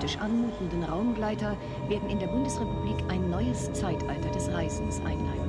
futuristisch anmutenden Raumgleiter werden in der Bundesrepublik ein neues Zeitalter des Reisens einleiten.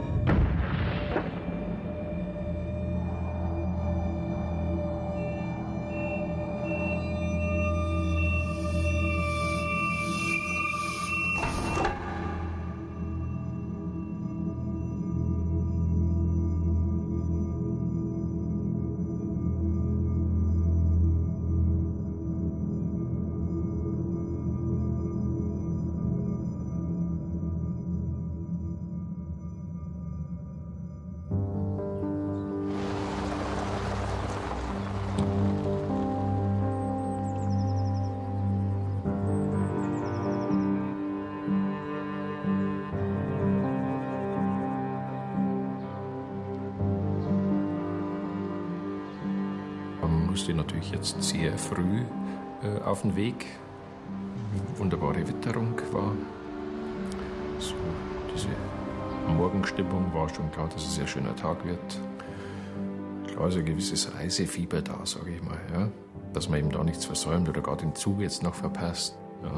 Natürlich jetzt sehr früh auf den Weg. Wunderbare Witterung war. So, diese Morgenstimmung war schon klar, dass es ein sehr schöner Tag wird. Klar ist ein gewisses Reisefieber da, sage ich mal. Ja? Dass man eben da nichts versäumt oder gar den Zug jetzt noch verpasst. Ja?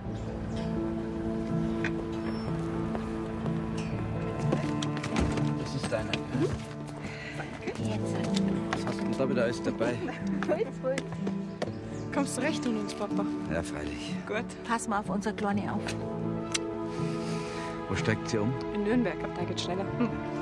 Das ist deiner. Danke. Jetzt. Was hast du denn da wieder alles dabei? Kommst du recht ohne uns, Papa? Ja, freilich. Gut. Pass mal auf unsere Kleine auf. Wo steigt sie um? In Nürnberg, aber da geht's schneller.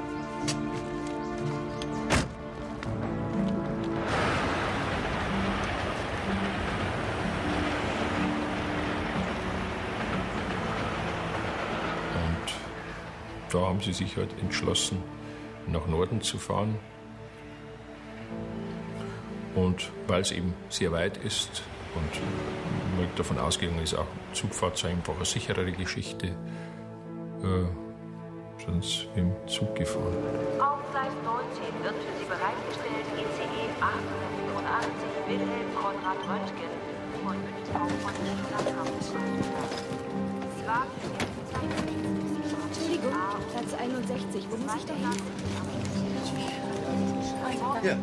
Und da haben sie sich halt entschlossen, nach Norden zu fahren. Und weil es eben sehr weit ist und man davon ausgegangen ist, auch Zugfahrt sei einfach eine sicherere Geschichte, sind sie mit dem Zug gefahren. Auf Gleis 19 wird für Sie bereitgestellt ECE 884 Wilhelm Konrad Röntgen von München von Entschuldigung, Platz 61. Wo muss ich da hin? Ja.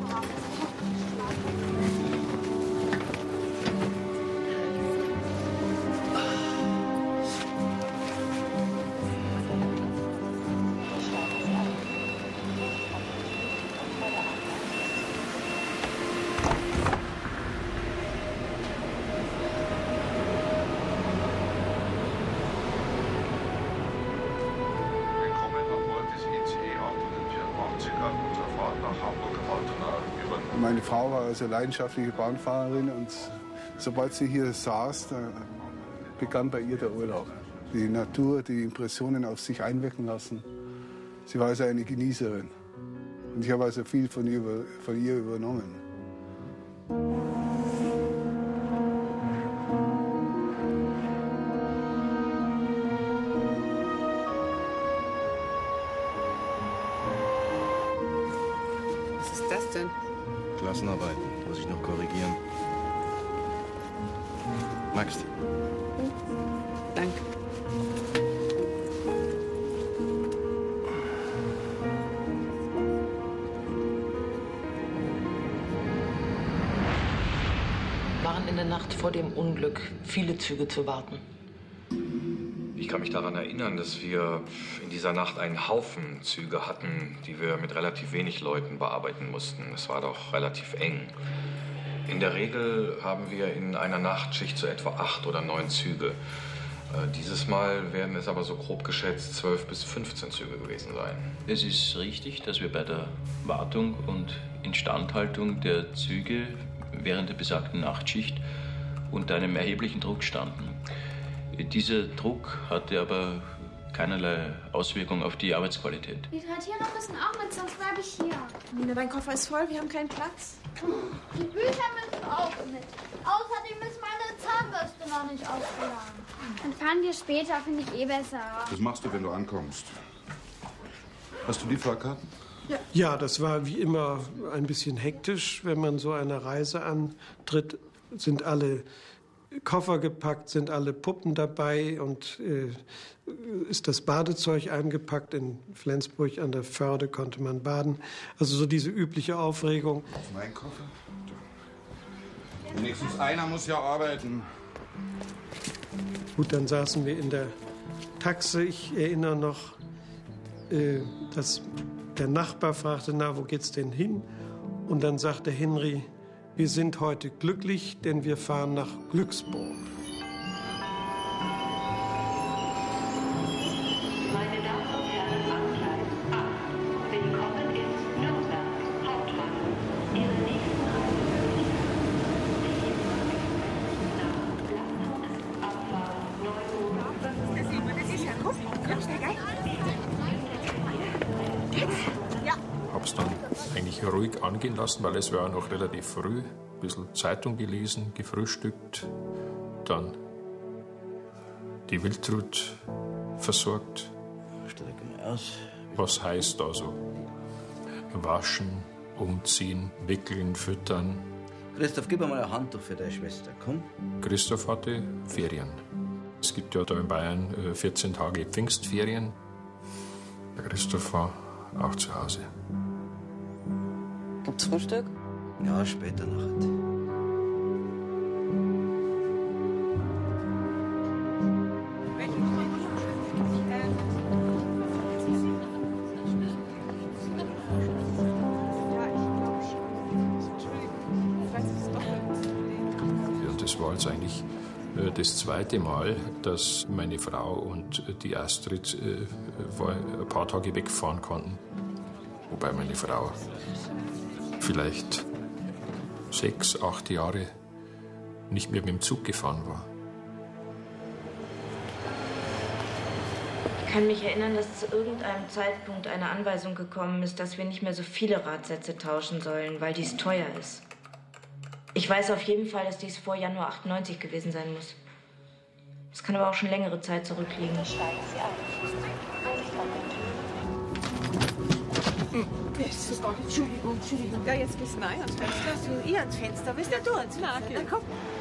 Meine Frau war also leidenschaftliche Bahnfahrerin und sobald sie hier saß, da begann bei ihr der Urlaub. Die Natur, die Impressionen auf sich einwirken lassen. Sie war also eine Genießerin. Und ich habe also viel von ihr übernommen. Was ist das denn? Klassenarbeiten, muss ich noch korrigieren. Magst du? Danke. Waren in der Nacht vor dem Unglück viele Züge zu warten? Ich kann mich daran erinnern, dass wir in dieser Nacht einen Haufen Züge hatten, die wir mit relativ wenig Leuten bearbeiten mussten. Es war doch relativ eng. In der Regel haben wir in einer Nachtschicht so etwa 8 oder 9 Züge. Dieses Mal werden es aber so grob geschätzt 12 bis 15 Züge gewesen sein. Es ist richtig, dass wir bei der Wartung und Instandhaltung der Züge während der besagten Nachtschicht unter einem erheblichen Druck standen. Dieser Druck hatte aber keinerlei Auswirkung auf die Arbeitsqualität. Die Rentierer müssen auch mit, sonst bleibe ich hier. Nina, dein Koffer ist voll, wir haben keinen Platz. Die Bücher müssen auch mit. Außerdem ist meine Zahnbürste noch nicht aufgeladen. Dann fahren wir später, finde ich eh besser. Das machst du, wenn du ankommst. Hast du die Fahrkarten? Ja, das war wie immer ein bisschen hektisch. Wenn man so eine Reise antritt, sind alle Koffer gepackt, sind alle Puppen dabei und ist das Badezeug eingepackt. In Flensburg an der Förde konnte man baden. Also so diese übliche Aufregung. Mein Koffer? Wenigstens einer muss ja arbeiten. Gut, dann saßen wir in der Taxe. Ich erinnere noch, dass der Nachbar fragte, na, wo geht's denn hin? Und dann sagte Henry, wir sind heute glücklich, denn wir fahren nach Glücksburg. Meine Damen und Herren, an Gleis 8. Willkommen in Nürnberg, Hauptbahnhof. Ihre nächsten Hab's dann eigentlich ruhig angehen lassen, weil es war noch relativ früh. Ein bisschen Zeitung gelesen, gefrühstückt, dann die Wildtrut versorgt. Was heißt also? Waschen, umziehen, wickeln, füttern. Christoph, gib mir mal ein Handtuch für deine Schwester, komm. Christoph hatte Ferien. Es gibt ja da in Bayern 14 Tage Pfingstferien. Der Christoph war auch zu Hause. Gibt's Frühstück? Ja, später Nacht. Ja, das war jetzt eigentlich das zweite Mal, dass meine Frau und die Astrid ein paar Tage wegfahren konnten. Wobei meine Frau vielleicht 6, 8 Jahre nicht mehr mit dem Zug gefahren war. Ich kann mich erinnern, dass zu irgendeinem Zeitpunkt eine Anweisung gekommen ist, dass wir nicht mehr so viele Radsätze tauschen sollen, weil dies teuer ist. Ich weiß auf jeden Fall, dass dies vor Januar 98 gewesen sein muss. Es kann aber auch schon längere Zeit zurückliegen. Steigen Sie ein. Entschuldigung. Ja, jetzt gehst du rein ans Fenster. Ihr ans Fenster, wisst ihr, du ans Fenster. okay. Na komm.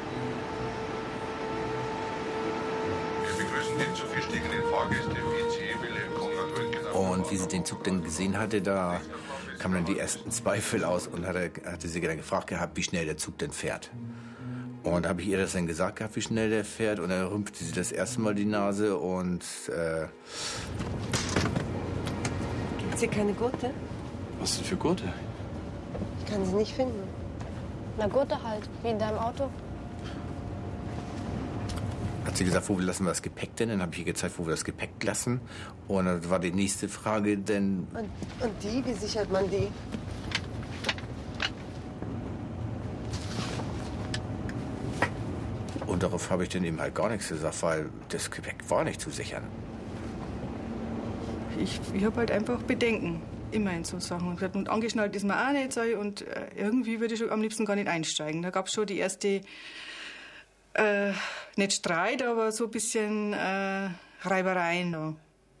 Wir begrüßen den zu gestiegenen Fahrgäste im ICE Wilhelm Konrad Röntgen. Und wie sie den Zug dann gesehen hatte, da kamen dann die ersten Zweifel aus und hatte sie dann gefragt gehabt, wie schnell der Zug denn fährt. Und da habe ich ihr das dann gesagt gehabt, wie schnell der fährt. Und dann rümpfte sie das erste Mal die Nase und Gibt's hier keine Gurte? Was denn für Gurte? Ich kann sie nicht finden. Na Gurte halt, wie in deinem Auto. Hat sie gesagt, wo lassen wir das Gepäck denn? Dann habe ich ihr gezeigt, wo wir das Gepäck lassen. Und dann war die nächste Frage denn... Und die? Wie sichert man die? Und darauf habe ich dann eben halt gar nichts gesagt, weil das Gepäck war nicht zu sichern. Ich habe halt einfach Bedenken, immer in so Sachen. Und angeschnallt ist man auch nicht, sag ich, und irgendwie würde ich schon am liebsten gar nicht einsteigen. Da gab es schon die erste, nicht Streit, aber so ein bisschen Reibereien noch.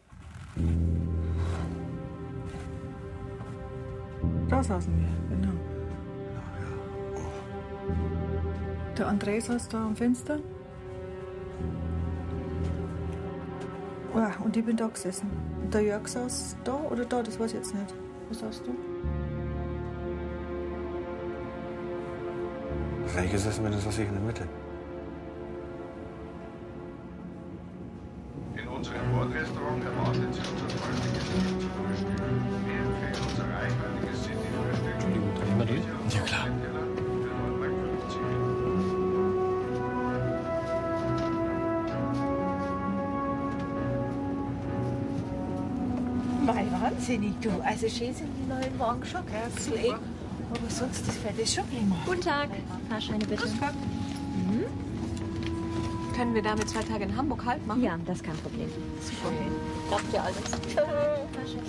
Da saßen wir, genau. Der André saß da am Fenster. Oh, und ich bin da gesessen. Und der Jörg saß da oder da, das weiß ich jetzt nicht. Wo saßt du? Wenn ich gesessen bin, dann saß ich in der Mitte. In unserem Bordrestaurant erwartet Sie unser vollständiges Frühstück. Wir empfehlen unser reichhaltiges City-Frühstück. Entschuldigung, kann ich mal reden? Ja, klar. Mei, wahnsinnig, du. Also schön sind die neuen Wagen schon, gell? Super. Aber sonst, das Pferd ist schon prima. Guten Tag. Fahrscheine bitte. Mhm. Können wir damit 2 Tage in Hamburg Halt machen? Ja, das ist kein Problem. Super. Klappt ja alles. Fahrscheine.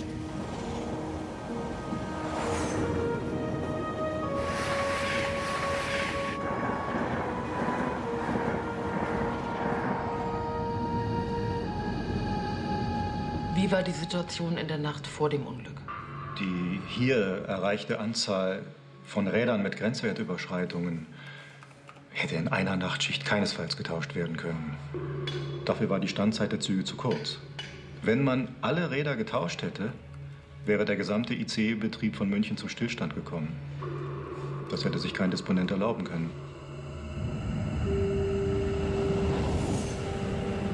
Wie war die Situation in der Nacht vor dem Unglück? Die hier erreichte Anzahl von Rädern mit Grenzwertüberschreitungen hätte in einer Nachtschicht keinesfalls getauscht werden können. Dafür war die Standzeit der Züge zu kurz. Wenn man alle Räder getauscht hätte, wäre der gesamte ICE-Betrieb von München zum Stillstand gekommen. Das hätte sich kein Disponent erlauben können.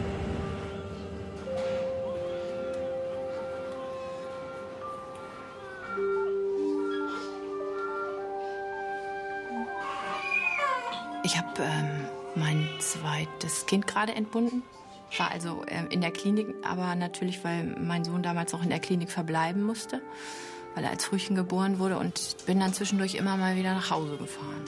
Ich habe mein zweites Kind gerade entbunden. War also in der Klinik, aber natürlich, weil mein Sohn damals auch in der Klinik verbleiben musste, weil er als Frühchen geboren wurde, und bin dann zwischendurch immer mal wieder nach Hause gefahren.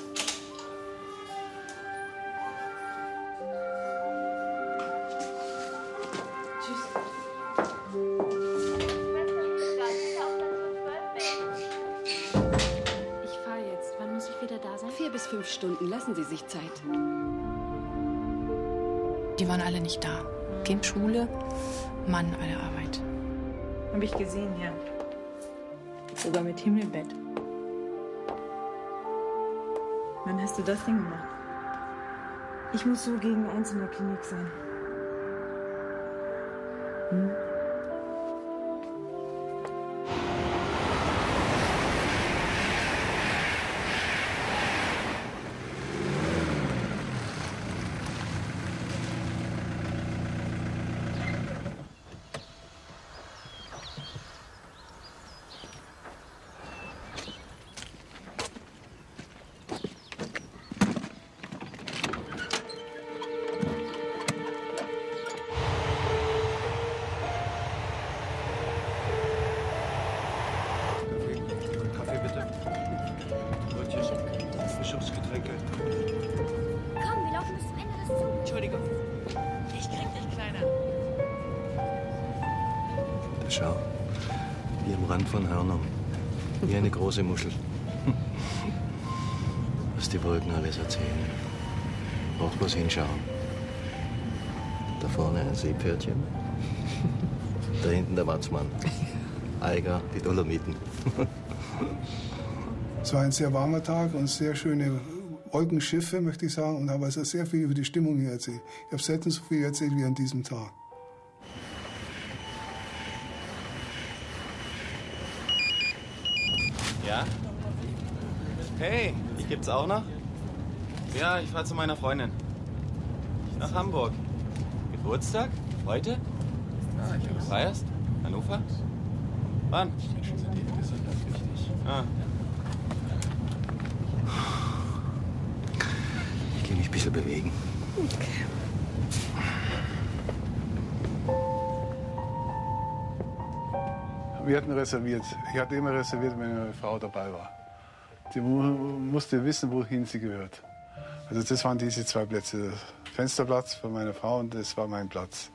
Ich fahre jetzt. Wann muss ich wieder da sein? 4 bis 5 Stunden. Lassen Sie sich Zeit. Die waren alle nicht da. Kind Schule, Mann bei der Arbeit. Hab ich gesehen, ja. Sogar mit Himmelbett. Wann hast du das denn gemacht? Ich muss so gegen 1 in der Klinik sein. Hm? Schau, wie am Rand von Hörnern. Wie eine große Muschel. Was die Wolken alles erzählen. Braucht bloß hinschauen. Da vorne ein Seepferdchen. Da hinten der Watzmann. Eiger, die Dolomiten. Es war ein sehr warmer Tag und sehr schöne Wolkenschiffe, möchte ich sagen. Und habe also sehr viel über die Stimmung hier erzählt. Ich habe selten so viel erzählt wie an diesem Tag. Ja? Hey, die gibt's auch noch? Ja, ich fahr zu meiner Freundin. Nach Hamburg. Geburtstag? Heute? Feierst? Hannover? Wann? Ah. Ich gehe mich ein bisschen bewegen. Okay. Wir hatten reserviert. Ich hatte immer reserviert, wenn eine Frau dabei war. Die musste wissen, wohin sie gehört. Also das waren diese 2 Plätze. Der Fensterplatz von meiner Frau und das war mein Platz.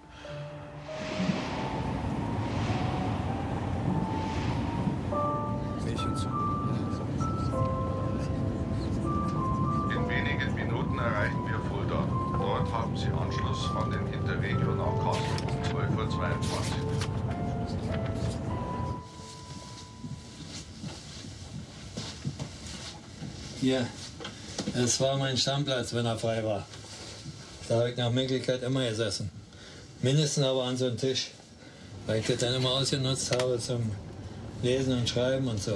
In wenigen Minuten erreichen wir Fulda. Dort haben Sie Anschluss von den Interregio nach Kassel um 12:22 Uhr. Hier, es war mein Stammplatz, wenn er frei war. Da habe ich nach Möglichkeit immer gesessen. Mindestens aber an so einem Tisch, weil ich das dann immer ausgenutzt habe zum Lesen und Schreiben und so.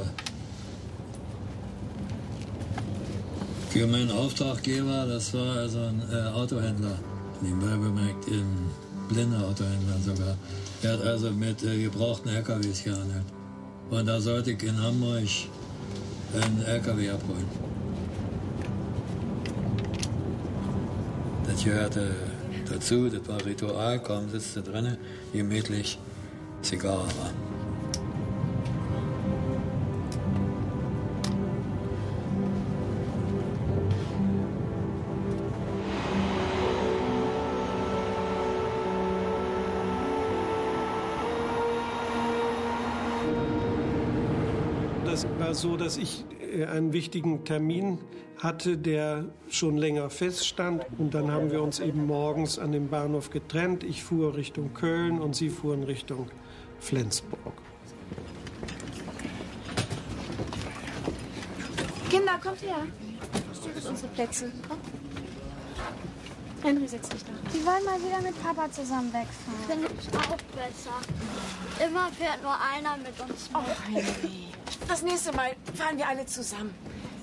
Für meinen Auftraggeber, das war also ein Autohändler, nebenbei bemerkt, ein blinder Autohändler sogar. Der hat also mit gebrauchten LKWs gehandelt. Und da sollte ich in Hamburg einen LKW abholen. Das gehörte dazu, das war Ritual, kaum sitzt du drinnen, gemütlich, Zigarre war. Das war so, dass ich einen wichtigen Termin hatte, der schon länger feststand. Und dann haben wir uns eben morgens an dem Bahnhof getrennt. Ich fuhr Richtung Köln und sie fuhren Richtung Flensburg. Kinder, kommt her. Hier sind unsere Plätze. Komm. Henry, setz dich da. Die wollen mal wieder mit Papa zusammen wegfahren. Finde ich auch besser. Immer fährt nur einer mit uns mit. Oh, Henry. Das nächste Mal fahren wir alle zusammen.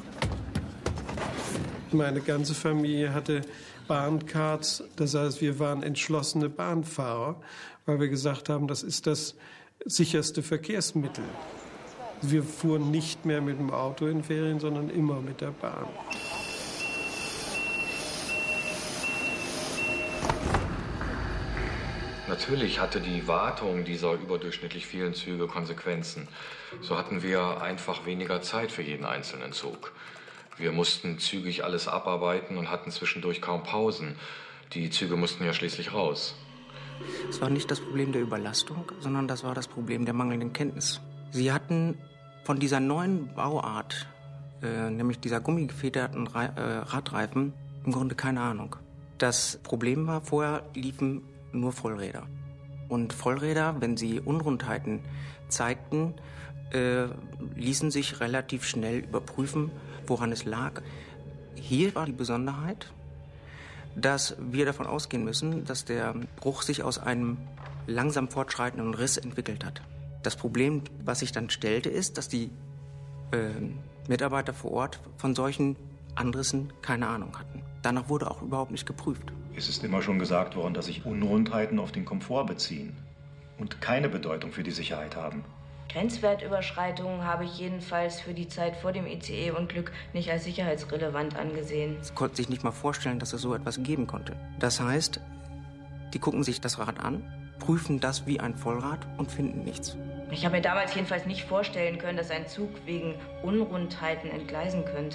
Meine ganze Familie hatte Bahncards. Das heißt, wir waren entschlossene Bahnfahrer, weil wir gesagt haben, das ist das sicherste Verkehrsmittel. Wir fuhren nicht mehr mit dem Auto in Ferien, sondern immer mit der Bahn. Natürlich hatte die Wartung dieser überdurchschnittlich vielen Züge Konsequenzen. So hatten wir einfach weniger Zeit für jeden einzelnen Zug. Wir mussten zügig alles abarbeiten und hatten zwischendurch kaum Pausen. Die Züge mussten ja schließlich raus. Es war nicht das Problem der Überlastung, sondern das war das Problem der mangelnden Kenntnis. Sie hatten von dieser neuen Bauart, nämlich dieser gummigefederten Radreifen, im Grunde keine Ahnung. Das Problem war, vorher liefen nur Vollräder. Und Vollräder, wenn sie Unrundheiten zeigten, ließen sich relativ schnell überprüfen, woran es lag. Hier war die Besonderheit, dass wir davon ausgehen müssen, dass der Bruch sich aus einem langsam fortschreitenden Riss entwickelt hat. Das Problem, was sich dann stellte, ist, dass die Mitarbeiter vor Ort von solchen Anrissen keine Ahnung hatten. Danach wurde auch überhaupt nicht geprüft. Es ist immer schon gesagt worden, dass sich Unrundheiten auf den Komfort beziehen und keine Bedeutung für die Sicherheit haben. Grenzwertüberschreitungen habe ich jedenfalls für die Zeit vor dem ICE-Unglück nicht als sicherheitsrelevant angesehen. Sie konnten sich nicht mal vorstellen, dass es so etwas geben konnte. Das heißt, die gucken sich das Rad an, prüfen das wie ein Vollrad und finden nichts. Ich habe mir damals jedenfalls nicht vorstellen können, dass ein Zug wegen Unrundheiten entgleisen könnte.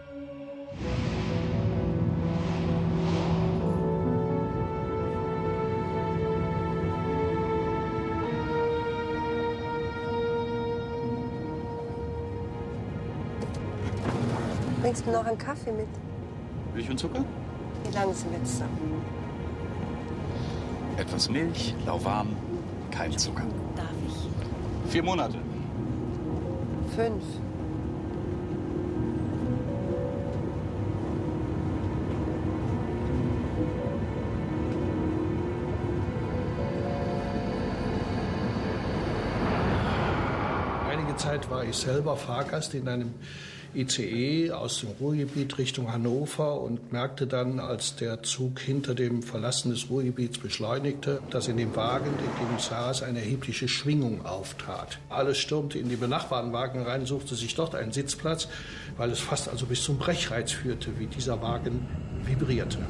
Bringst du noch einen Kaffee mit? Milch und Zucker? Wie lange sind wir zusammen? Etwas Milch, lauwarm, kein Zucker. Darf ich? 4 Monate. 5. Einige Zeit war ich selber Fahrgast in einem ICE aus dem Ruhrgebiet Richtung Hannover und merkte dann, als der Zug hinter dem Verlassen des Ruhrgebiets beschleunigte, dass in dem Wagen, in dem ich saß, eine erhebliche Schwingung auftrat. Alles stürmte in die benachbarten Wagen rein, suchte sich dort einen Sitzplatz, weil es fast also bis zum Brechreiz führte, wie dieser Wagen vibrierte.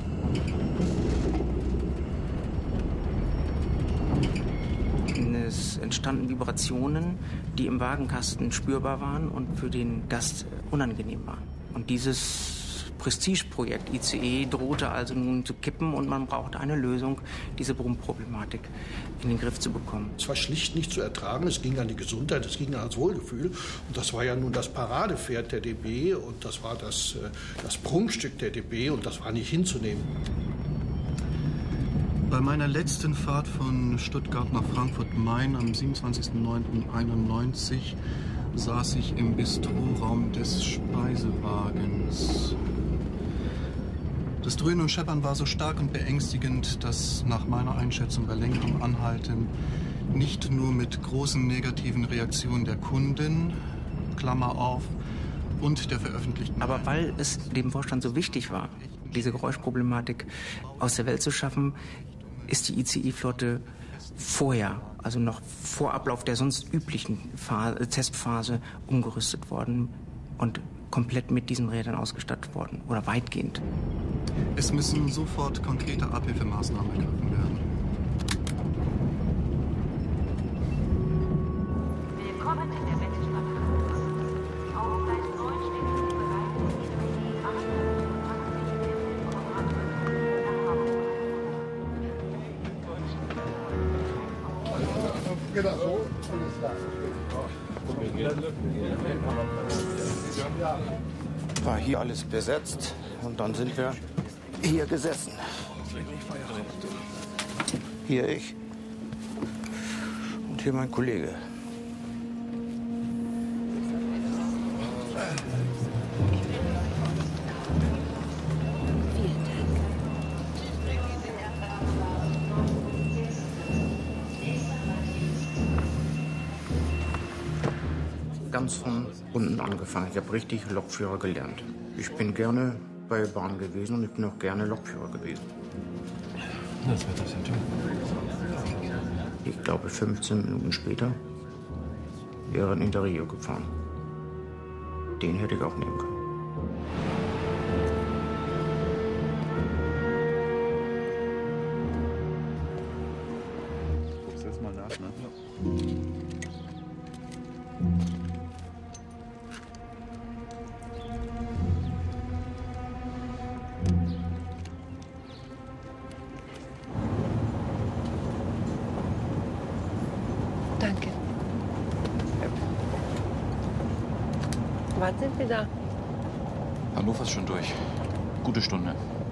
Es entstanden Vibrationen, die im Wagenkasten spürbar waren und für den Gast unangenehm waren. Und dieses Prestigeprojekt ICE drohte also nun zu kippen und man brauchte eine Lösung, diese Brummproblematik in den Griff zu bekommen. Es war schlicht nicht zu ertragen, es ging an die Gesundheit, es ging ans Wohlgefühl. Und das war ja nun das Paradepferd der DB und das war das Prunkstück der DB und das war nicht hinzunehmen. Bei meiner letzten Fahrt von Stuttgart nach Frankfurt-Main am 27.09.91 saß ich im Bistroraum des Speisewagens. Das Dröhnen und Scheppern war so stark und beängstigend, dass nach meiner Einschätzung bei längerem Anhalten nicht nur mit großen negativen Reaktionen der Kundin, Klammer auf, und der veröffentlichten... Aber weil es dem Vorstand so wichtig war, diese Geräuschproblematik aus der Welt zu schaffen, ist die ICE-Flotte vorher, also noch vor Ablauf der sonst üblichen Testphase, umgerüstet worden und komplett mit diesen Rädern ausgestattet worden oder weitgehend. Es müssen sofort konkrete Abhilfemaßnahmen ergriffen werden. Willkommen in der Weststadt. Auf Gleis 9 steht Sie bereit, ICE 825 Konrad nach Hamburg. War hier alles besetzt und dann sind wir hier gesessen. Hier ich und hier mein Kollege. Ganz von unten angefangen. Ich habe richtig Lokführer gelernt. Ich bin gerne bei Bahn gewesen und ich bin auch gerne Lokführer gewesen. Was wird das denn tun? Ich glaube, 15 Minuten später wäre ein Interrio gefahren. Den hätte ich auch nehmen können. Zeit, ne? Danke. Wann sind wir da? Hannover ist schon durch. Gute Stunde.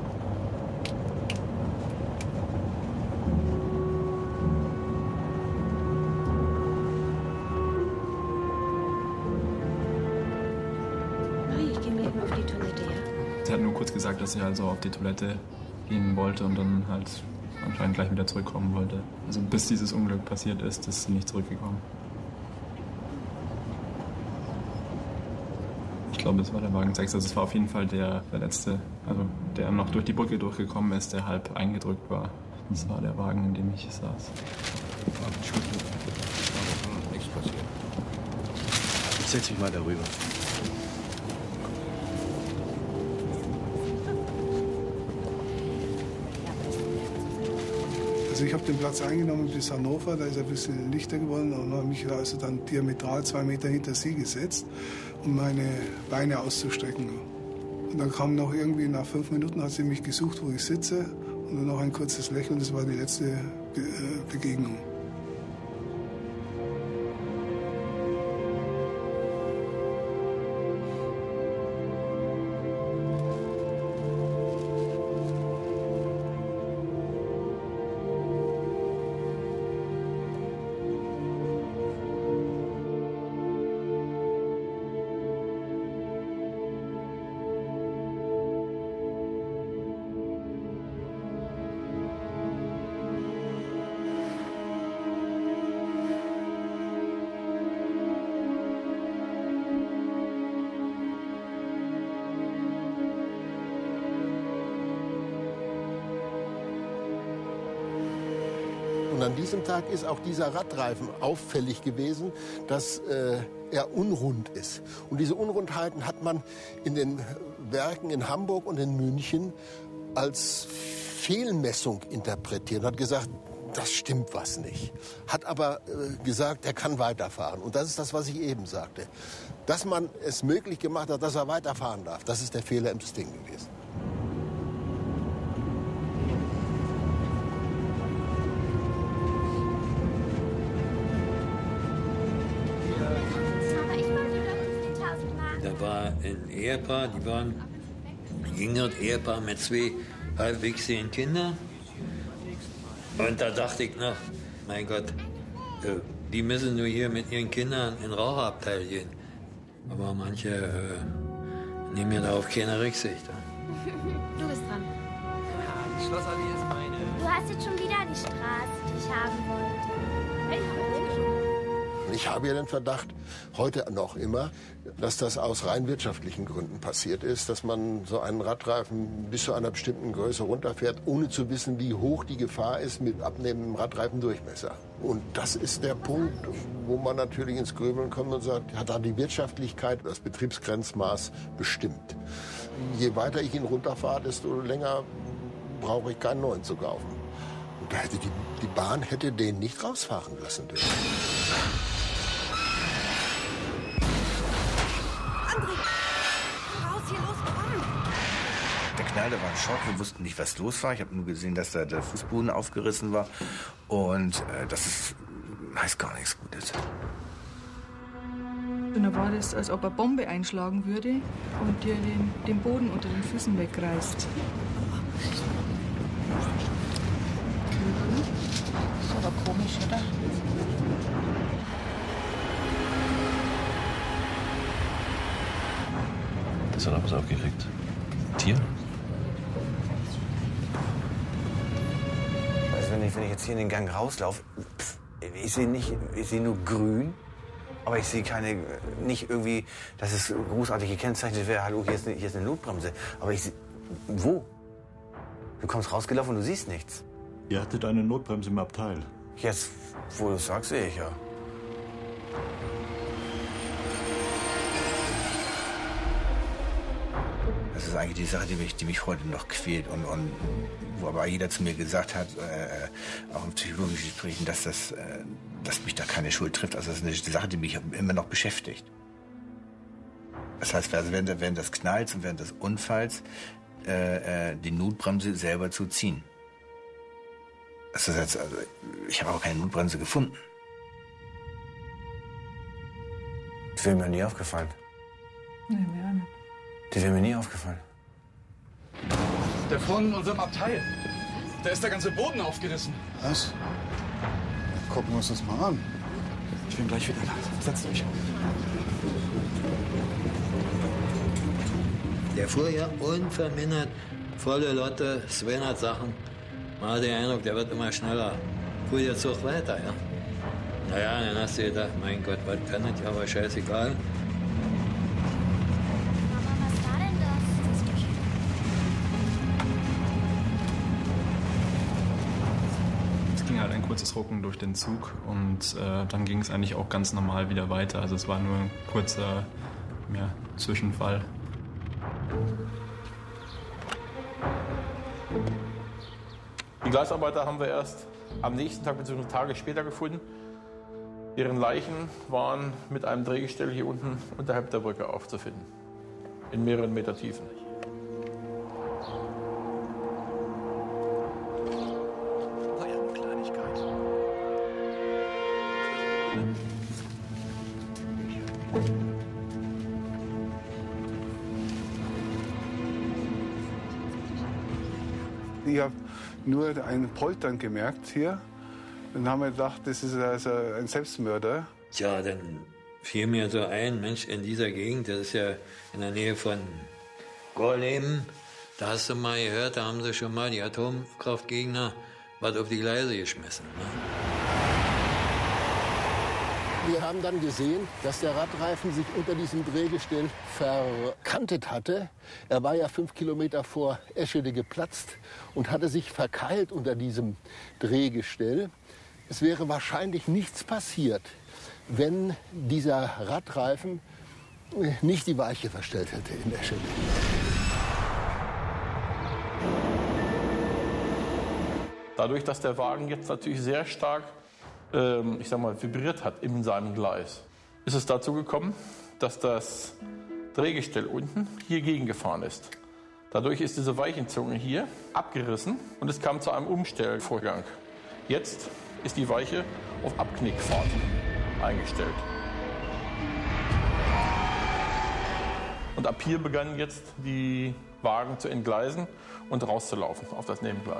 Ich gehe mal eben auf die Toilette, ja? Sie hat nur kurz gesagt, dass sie also auf die Toilette gehen wollte und dann halt anscheinend gleich wieder zurückkommen wollte. Also bis dieses Unglück passiert ist, ist sie nicht zurückgekommen. Ich glaube, es war der Wagen 6. Also es war auf jeden Fall der letzte, also der noch durch die Brücke durchgekommen ist, der halb eingedrückt war. Das war der Wagen, in dem ich saß. Nichts passiert. Ich setze mich mal darüber. Also ich habe den Platz eingenommen bis Hannover, da ist er ein bisschen lichter geworden und habe mich also dann diametral 2 Meter hinter sie gesetzt, um meine Beine auszustrecken. Und dann kam noch irgendwie, nach 5 Minuten hat sie mich gesucht, wo ich sitze, und dann noch ein kurzes Lächeln, das war die letzte Begegnung. Und an diesem Tag ist auch dieser Radreifen auffällig gewesen, dass er unrund ist. Und diese Unrundheiten hat man in den Werken in Hamburg und in München als Fehlmessung interpretiert und hat gesagt, das stimmt was nicht. Hat aber gesagt, er kann weiterfahren. Und das ist das, was ich eben sagte. Dass man es möglich gemacht hat, dass er weiterfahren darf, das ist der Fehler im System gewesen. Da war ein Ehepaar, die waren ein jüngeres Ehepaar mit 2 halbwegs sehenden Kindern. Und da dachte ich noch, mein Gott, die müssen nur hier mit ihren Kindern in den Raucherabteil gehen. Aber manche nehmen ja darauf keine Rücksicht. Du bist dran. Die Schlossallee ist meine. Du hast jetzt schon wieder die Straße, die ich haben wollte. Hey, Ich habe ja den Verdacht, heute noch immer, dass das aus rein wirtschaftlichen Gründen passiert ist, dass man so einen Radreifen bis zu einer bestimmten Größe runterfährt, ohne zu wissen, wie hoch die Gefahr ist mit abnehmendem Radreifendurchmesser. Und das ist der Punkt, wo man natürlich ins Grübeln kommt und sagt, hat da die Wirtschaftlichkeit das Betriebsgrenzmaß bestimmt. Je weiter ich ihn runterfahre, desto länger brauche ich keinen neuen zu kaufen. Und da hätte die Bahn hätte den nicht rausfahren lassen dürfen. Der Knall, der war ein Schock. Wir wussten nicht, was los war. Ich habe nur gesehen, dass da der Fußboden aufgerissen war. Und das ist heißt gar nichts Gutes. Und dann war das, als ob eine Bombe einschlagen würde und dir den Boden unter den Füßen wegreißt. Ist aber komisch, oder? Das hat er was aufgekriegt. Tier? Also wenn ich jetzt hier in den Gang rauslaufe, ich sehe nur grün, aber ich sehe nicht irgendwie, dass es großartig gekennzeichnet wäre, hallo, hier ist eine Notbremse. Aber wo? Du kommst rausgelaufen und du siehst nichts. Ihr hattet eine Notbremse im Abteil. Jetzt, wo du es sagst, sehe ich ja. Das ist ist eigentlich die Sache, die mich heute noch quält und wo aber jeder zu mir gesagt hat, auch in psychologischen Gesprächen, dass mich da keine Schuld trifft. Also das ist eine Sache, die mich immer noch beschäftigt. Das heißt, also während des Knalls und während des Unfalls die Notbremse selber zu ziehen. Das ist jetzt, also, ich habe auch keine Notbremse gefunden. Das wäre mir nie aufgefallen. Nee, mir auch nicht. Die wäre mir nie aufgefallen. Der von unserem Abteil. Da ist der ganze Boden aufgerissen. Was? Gucken wir uns das mal an. Ich bin gleich wieder da. Setzt euch. Der fuhr ja unvermindert volle Lotte, 200 Sachen. Man hat den Eindruck, der wird immer schneller. Fuhr der Zug weiter, ja. Naja, dann hast du gedacht, mein Gott, was kann das ja, aber scheißegal. Es ging halt ein kurzes Rucken durch den Zug und dann ging es eigentlich auch ganz normal wieder weiter. Also es war nur ein kurzer Zwischenfall. Die Gleisarbeiter haben wir erst am nächsten Tag bzw. Tage später gefunden. Deren Leichen waren mit einem Drehgestell hier unten unterhalb der Brücke aufzufinden. In mehreren Meter Tiefen. War ja eine Kleinigkeit. Ich habe nur ein Poltern gemerkt hier. Dann haben wir gedacht, das ist also ein Selbstmörder. Tja, dann fiel mir so ein, Mensch, in dieser Gegend, das ist ja in der Nähe von Gorleben, da hast du mal gehört, da haben sie schon mal die Atomkraftgegner was auf die Gleise geschmissen. Ne? Wir haben dann gesehen, dass der Radreifen sich unter diesem Drehgestell verkantet hatte. Er war ja 5 Kilometer vor Eschede geplatzt und hatte sich verkeilt unter diesem Drehgestell. Es wäre wahrscheinlich nichts passiert, wenn dieser Radreifen nicht die Weiche verstellt hätte in Eschede. Dadurch, dass der Wagen jetzt natürlich sehr stark vibriert hat in seinem Gleis, ist es dazu gekommen, dass das Drehgestell unten hier gegengefahren ist. Dadurch ist diese Weichenzunge hier abgerissen und es kam zu einem Umstellvorgang. Jetzt ist die Weiche auf Abknickfahrt eingestellt. Und ab hier begannen jetzt die Wagen zu entgleisen und rauszulaufen auf das Nebengleis.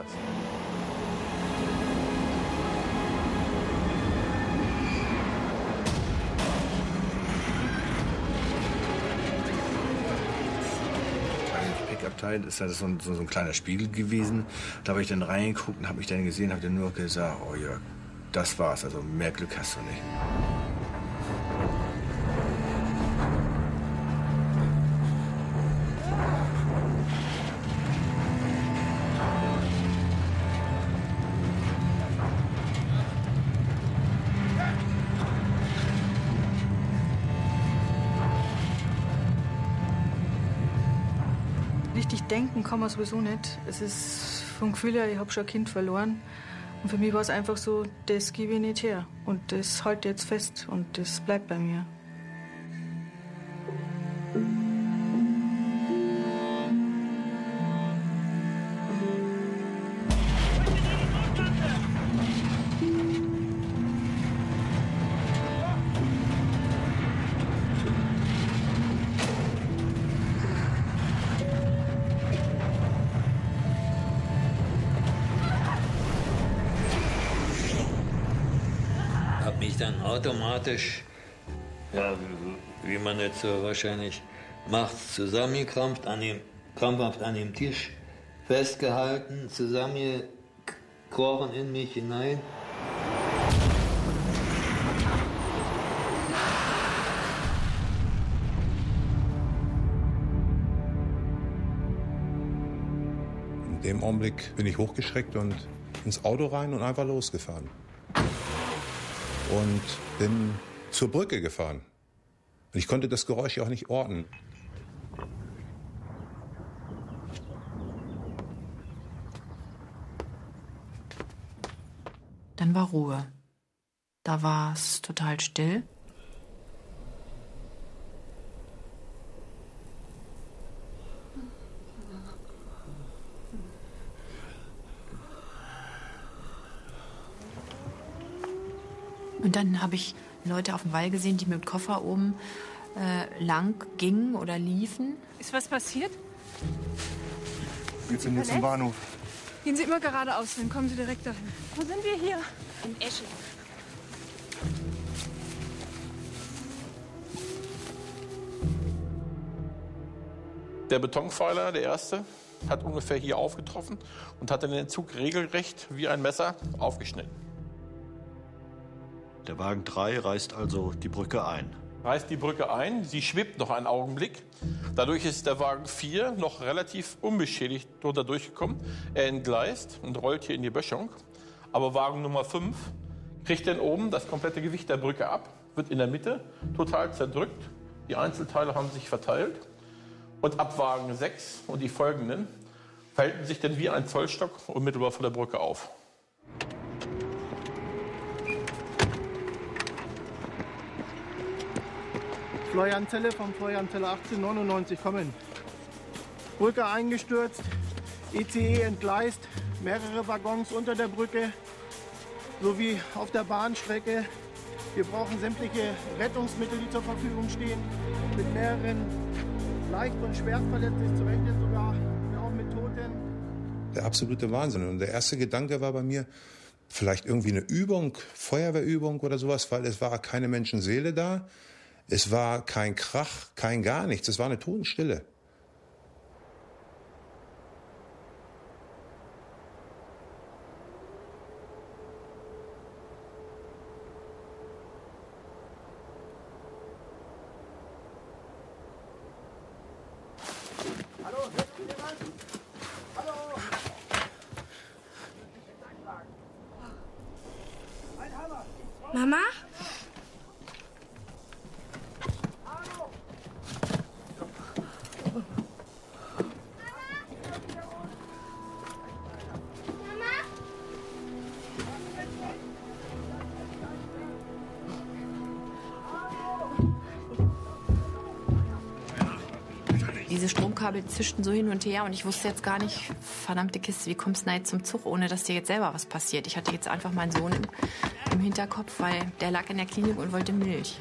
Abteil ist das so ein kleiner Spiegel gewesen. Da habe ich dann reingeguckt und habe mich dann gesehen, habe dann nur gesagt, oh ja, das war's, also mehr Glück hast du nicht. Richtig denken kann man sowieso nicht. Es ist vom Gefühl her, ich habe schon ein Kind verloren. Und für mich war es einfach so, das gebe ich nicht her. Und das halte ich jetzt fest und das bleibt bei mir. Dann automatisch, ja, wie man jetzt so wahrscheinlich macht, zusammengekrampft, krampfhaft an dem Tisch festgehalten, zusammengekrochen in mich hinein. In dem Augenblick bin ich hochgeschreckt und ins Auto rein und einfach losgefahren. Und bin zur Brücke gefahren. Und ich konnte das Geräusch auch nicht orten. Dann war Ruhe. Da war es total still. Und dann habe ich Leute auf dem Wall gesehen, die mit dem Koffer oben lang gingen oder liefen. Ist was passiert? Wir sind jetzt im Bahnhof. Gehen Sie immer geradeaus, dann kommen Sie direkt dahin. Wo sind wir hier? In Esche. Der Betonpfeiler, der erste, hat ungefähr hier aufgetroffen und hat dann den Zug regelrecht wie ein Messer aufgeschnitten. Der Wagen 3 reißt also die Brücke ein. Reißt die Brücke ein, sie schwebt noch einen Augenblick. Dadurch ist der Wagen 4 noch relativ unbeschädigt drunter durchgekommen. Er entgleist und rollt hier in die Böschung. Aber Wagen Nummer 5 kriegt dann oben das komplette Gewicht der Brücke ab, wird in der Mitte total zerdrückt. Die Einzelteile haben sich verteilt. Und ab Wagen 6 und die folgenden verhalten sich dann wie ein Zollstock unmittelbar vor der Brücke auf. Florian Zelle vom Florian Zelle 1899 kommen. Brücke eingestürzt, ICE entgleist, mehrere Waggons unter der Brücke sowie auf der Bahnstrecke. Wir brauchen sämtliche Rettungsmittel, die zur Verfügung stehen, mit mehreren leicht und schwer verletzlich, zu rechnen sogar auch mit Toten. Der absolute Wahnsinn. Und der erste Gedanke war bei mir, vielleicht irgendwie eine Übung, Feuerwehrübung oder sowas, weil es war keine Menschenseele da. Es war kein Krach, kein gar nichts. Es war eine Totenstille. Mama? Diese Stromkabel zischten so hin und her und ich wusste jetzt gar nicht, verdammte Kiste, wie kommst du jetzt zum Zug, ohne dass dir jetzt selber was passiert. Ich hatte jetzt einfach meinen Sohn im Hinterkopf, weil der lag in der Klinik und wollte Milch.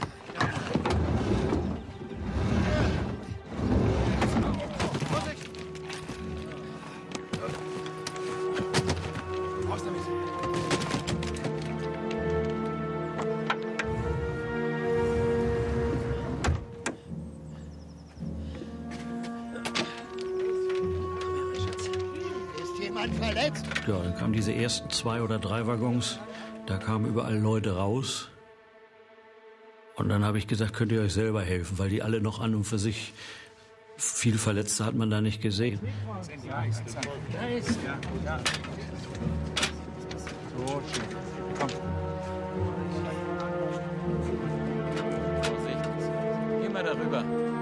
Ja, dann kamen diese ersten 2 oder 3 Waggons, da kamen überall Leute raus. Und dann habe ich gesagt, könnt ihr euch selber helfen, weil die alle noch an und für sich, viel Verletzte hat man da nicht gesehen. Geh mal darüber.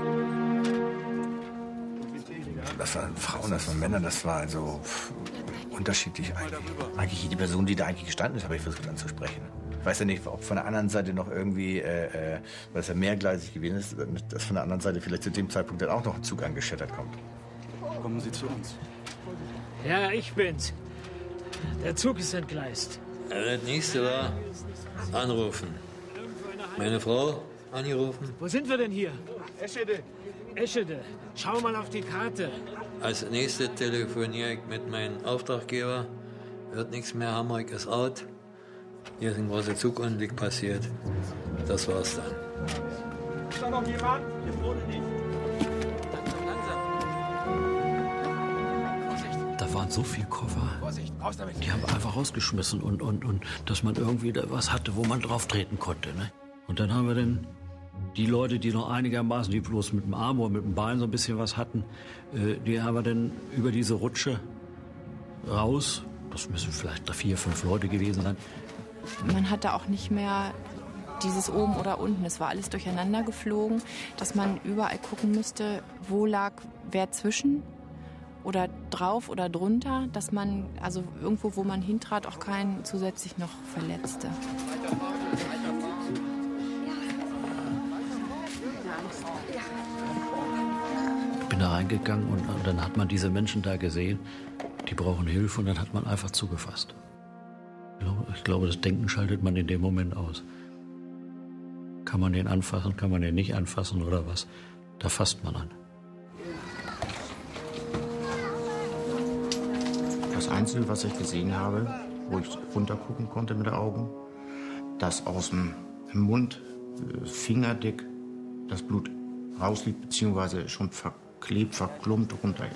Das waren Frauen, das waren Männer, das war also unterschiedlich eigentlich. Eigentlich die Person, die da eigentlich gestanden ist, habe ich versucht anzusprechen. Ich weiß ja nicht, ob von der anderen Seite noch irgendwie, weil es ja mehrgleisig gewesen ist, dass von der anderen Seite vielleicht zu dem Zeitpunkt dann auch noch ein Zug angeschättert kommt. Kommen Sie zu uns. Ja, ich bin's. Der Zug ist entgleist. Das nächste war anrufen. Meine Frau angerufen. Wo sind wir denn hier? Eschede. Eschede. Schau mal auf die Karte. Als nächstes telefoniere ich mit meinem Auftraggeber. Wird nichts mehr, Hamburg ist out. Hier ist ein großer Zugunglück passiert. Das war's dann. Ist da noch jemand? Hier vorne nicht. Da waren so viele Koffer. Vorsicht, raus damit. Die haben wir einfach rausgeschmissen und dass man irgendwie da was hatte, wo man drauf treten konnte. Ne? Und dann haben wir dann die Leute, die noch einigermaßen, die bloß mit dem Arm oder mit dem Bein so ein bisschen was hatten, die haben wir dann über diese Rutsche raus. Das müssen vielleicht 4, 5 Leute gewesen sein. Man hatte auch nicht mehr dieses oben oder unten. Es war alles durcheinander geflogen, dass man überall gucken müsste, wo lag wer zwischen. oder drauf oder drunter, dass man, also irgendwo, wo man hintrat, auch keinen zusätzlich noch verletzte. Ich bin da reingegangen und dann hat man diese Menschen da gesehen, die brauchen Hilfe und dann hat man einfach zugefasst. Ich glaube, das Denken schaltet man in dem Moment aus. Kann man den anfassen, kann man den nicht anfassen oder was? Da fasst man an. Das Einzige, was ich gesehen habe, wo ich runtergucken konnte mit den Augen, dass aus dem Mund fingerdick das Blut rauslief, beziehungsweise schon verklebt, verklumpt runterging.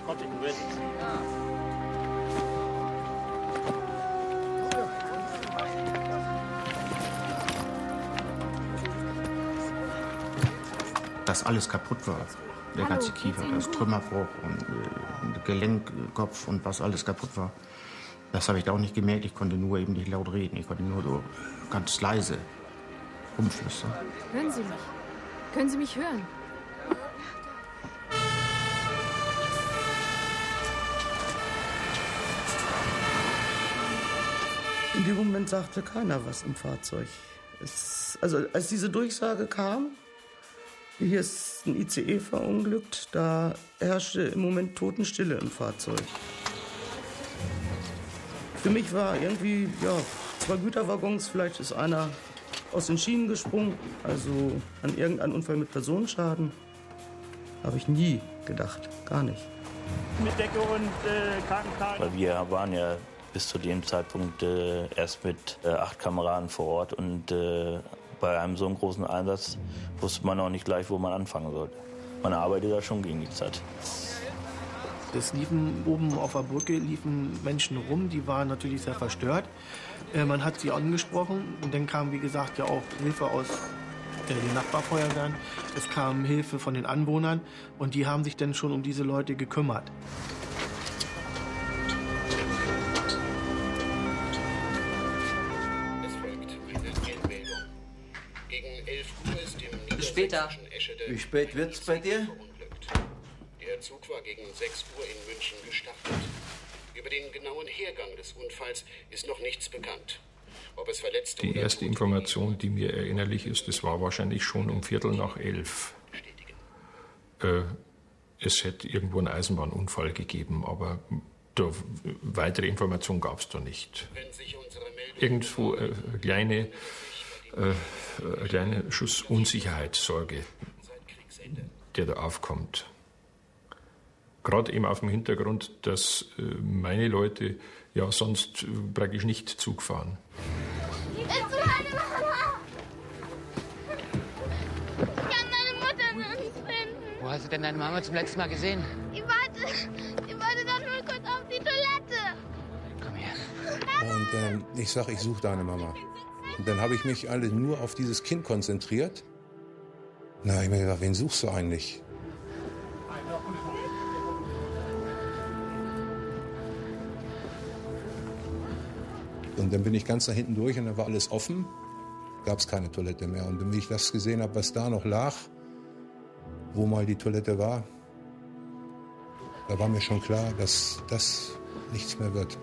Dass alles kaputt war. Der ganze Kiefer, das Trümmerbruch und Gelenkkopf und was alles kaputt war. Das habe ich da auch nicht gemerkt. Ich konnte nur eben nicht laut reden. Ich konnte nur so ganz leise rumflüstern. Hören Sie mich. Können Sie mich hören? In dem Moment sagte keiner was im Fahrzeug. Also als diese Durchsage kam, hier ist ein ICE verunglückt, da herrschte im Moment Totenstille im Fahrzeug. Für mich war irgendwie, ja, 2 Güterwaggons, vielleicht ist einer aus den Schienen gesprungen, also an irgendeinen Unfall mit Personenschaden. Habe ich nie gedacht, gar nicht. Mit Decke und Krankenwagen. Weil wir waren ja bis zu dem Zeitpunkt erst mit 8 Kameraden vor Ort und bei einem so großen Einsatz wusste man auch nicht gleich, wo man anfangen sollte. Man arbeitet da schon gegen die Zeit. Es liefen oben auf der Brücke Menschen rum, die waren natürlich sehr verstört. Man hat sie angesprochen und dann kam, wie gesagt, ja auch Hilfe aus den Nachbarfeuerwehren. Es kam Hilfe von den Anwohnern und die haben sich dann schon um diese Leute gekümmert. Später. Wie spät wird's bei dir? Der Zug war gegen 6 Uhr in München gestartet. Über den genauen Hergang des Unfalls ist noch nichts bekannt. Ob es Verletzte Die erste Information, die mir erinnerlich ist, das war wahrscheinlich schon um 11:15. Es hätte irgendwo einen Eisenbahnunfall gegeben, aber weitere Informationen gab es da nicht. Irgendwo kleine Schuss Unsicherheitssorge, der da aufkommt. Gerade eben auf dem Hintergrund, dass meine Leute ja sonst praktisch nicht Zug fahren. Ich kann meine Mutter nicht finden. Wo hast du denn deine Mama zum letzten Mal gesehen? Ich wollte doch nur kurz auf die Toilette. Komm her. Und ich sage, ich suche deine Mama. Und dann habe ich mich alle nur auf dieses Kind konzentriert. Na, ich habe mir gedacht, wen suchst du eigentlich? Und dann bin ich ganz nach hinten durch und dann war alles offen. Gab es keine Toilette mehr. Und wenn ich das gesehen habe, was da noch lag, wo mal die Toilette war, da war mir schon klar, dass das nichts mehr wird.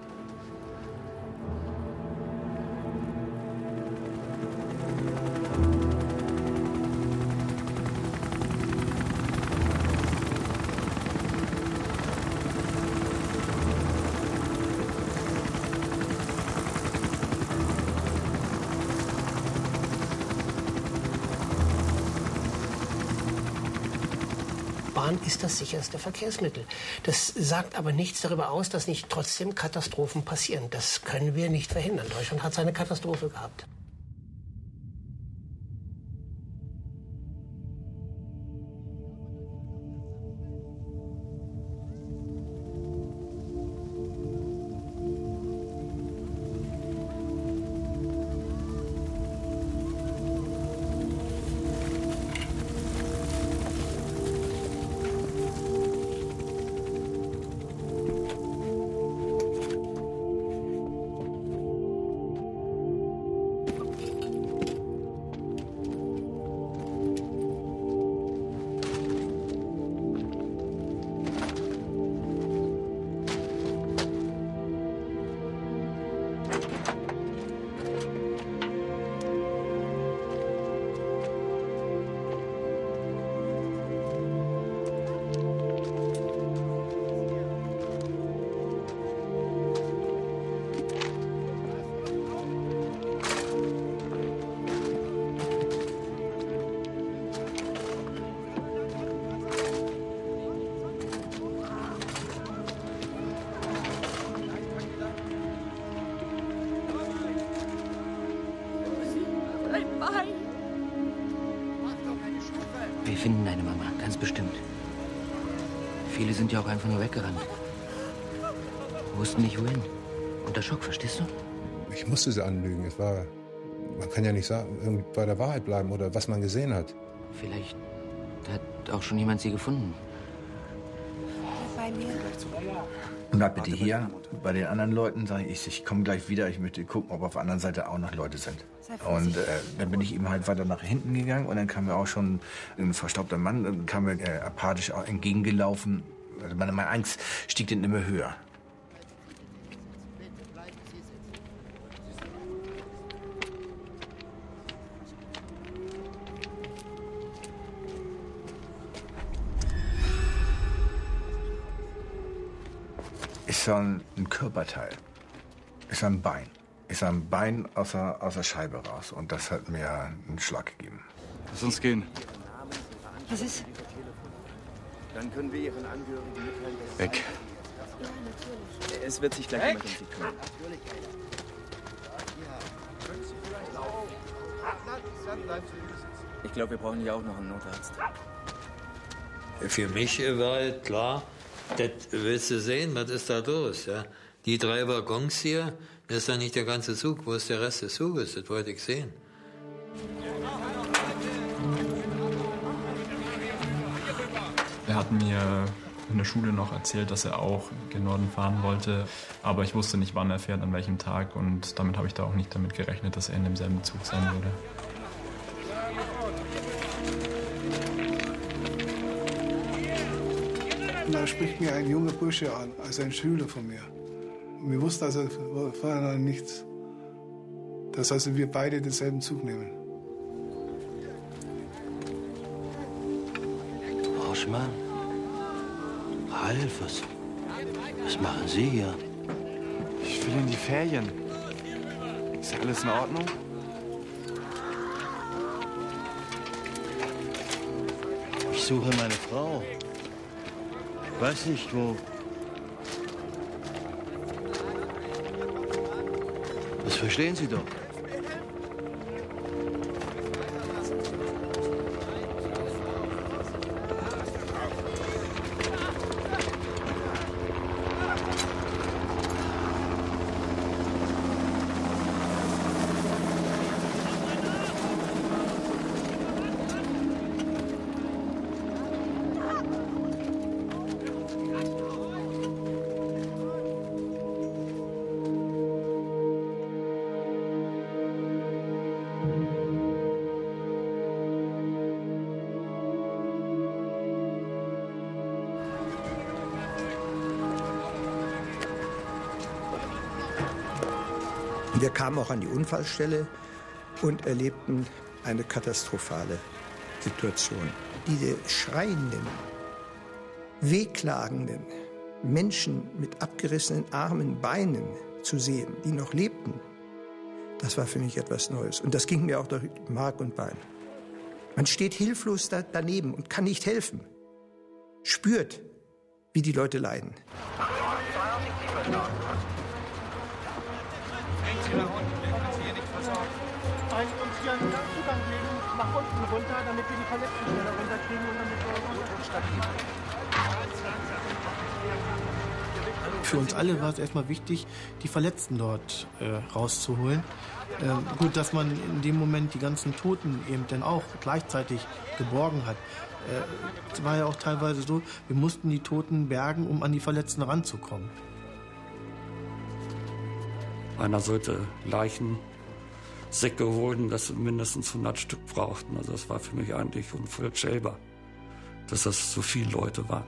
Bahn ist das sicherste Verkehrsmittel. Das sagt aber nichts darüber aus, dass nicht trotzdem Katastrophen passieren. Das können wir nicht verhindern. Deutschland hat seine Katastrophe gehabt. Nein. Wir finden deine Mama, ganz bestimmt. Viele sind ja auch einfach nur weggerannt. Wussten nicht wohin. Unter Schock, verstehst du? Ich musste sie anlügen. Man kann ja nicht sagen, irgendwie bei der Wahrheit bleiben oder was man gesehen hat. Vielleicht hat auch schon jemand sie gefunden. Bei mir. Bleib bitte hier. Bei den anderen Leuten sage ich komme gleich wieder. Ich möchte gucken, ob auf der anderen Seite auch noch Leute sind. Und dann bin ich ihm halt weiter nach hinten gegangen und dann kam mir auch schon ein verstaubter Mann, kam mir apathisch entgegengelaufen. Also meine Angst stieg dann immer höher. Ist so ein Körperteil, ist ein Bein. Ist ein Bein aus der Scheibe raus. Und das hat mir einen Schlag gegeben. Lass uns gehen. Was ist? Dann können wir Ihren Angehörigen mitteilen, dass Weg. Ja, natürlich. Es wird sich gleich jemand um Sie kümmern. Ich glaube, wir brauchen hier auch noch einen Notarzt. Für mich war halt klar, das willst du sehen, was ist da los? Ja? Die 3 Waggons hier, das ist ja nicht der ganze Zug. Wo ist der Rest des Zuges? Das wollte ich sehen. Er hat mir in der Schule noch erzählt, dass er auch gen Norden fahren wollte. Aber ich wusste nicht, wann er fährt, an welchem Tag. Und damit habe ich da auch nicht damit gerechnet, dass er in demselben Zug sein würde. Und da spricht mir ein junger Bursche an, also ein Schüler von mir. Und wir wussten also voneinander nichts. Dass also wir beide denselben Zug nehmen. Horschmann? Ralf, was machen Sie hier? Ich will in die Ferien. Ist alles in Ordnung? Ich suche meine Frau. Weiß nicht, wo. Das verstehen Sie doch. Wir kamen auch an die Unfallstelle und erlebten eine katastrophale Situation. Diese schreienden, wehklagenden Menschen mit abgerissenen Armen, Beinen zu sehen, die noch lebten, das war für mich etwas Neues. Und das ging mir auch durch Mark und Bein. Man steht hilflos daneben und kann nicht helfen. Spürt, wie die Leute leiden. Uns hier einen Zugang geben, nach unten runter, damit wir die Verletzten schneller runterkriegen und damit wir stabil. Für uns alle war es erstmal wichtig, die Verletzten dort rauszuholen. Gut, dass man in dem Moment die ganzen Toten eben dann auch gleichzeitig geborgen hat. Es war ja auch teilweise so, wir mussten die Toten bergen, um an die Verletzten ranzukommen. Einer sollte Leichensäcke holen, dass sie mindestens 100 Stück brauchten. Also das war für mich eigentlich unvorstellbar, dass das so viele Leute waren.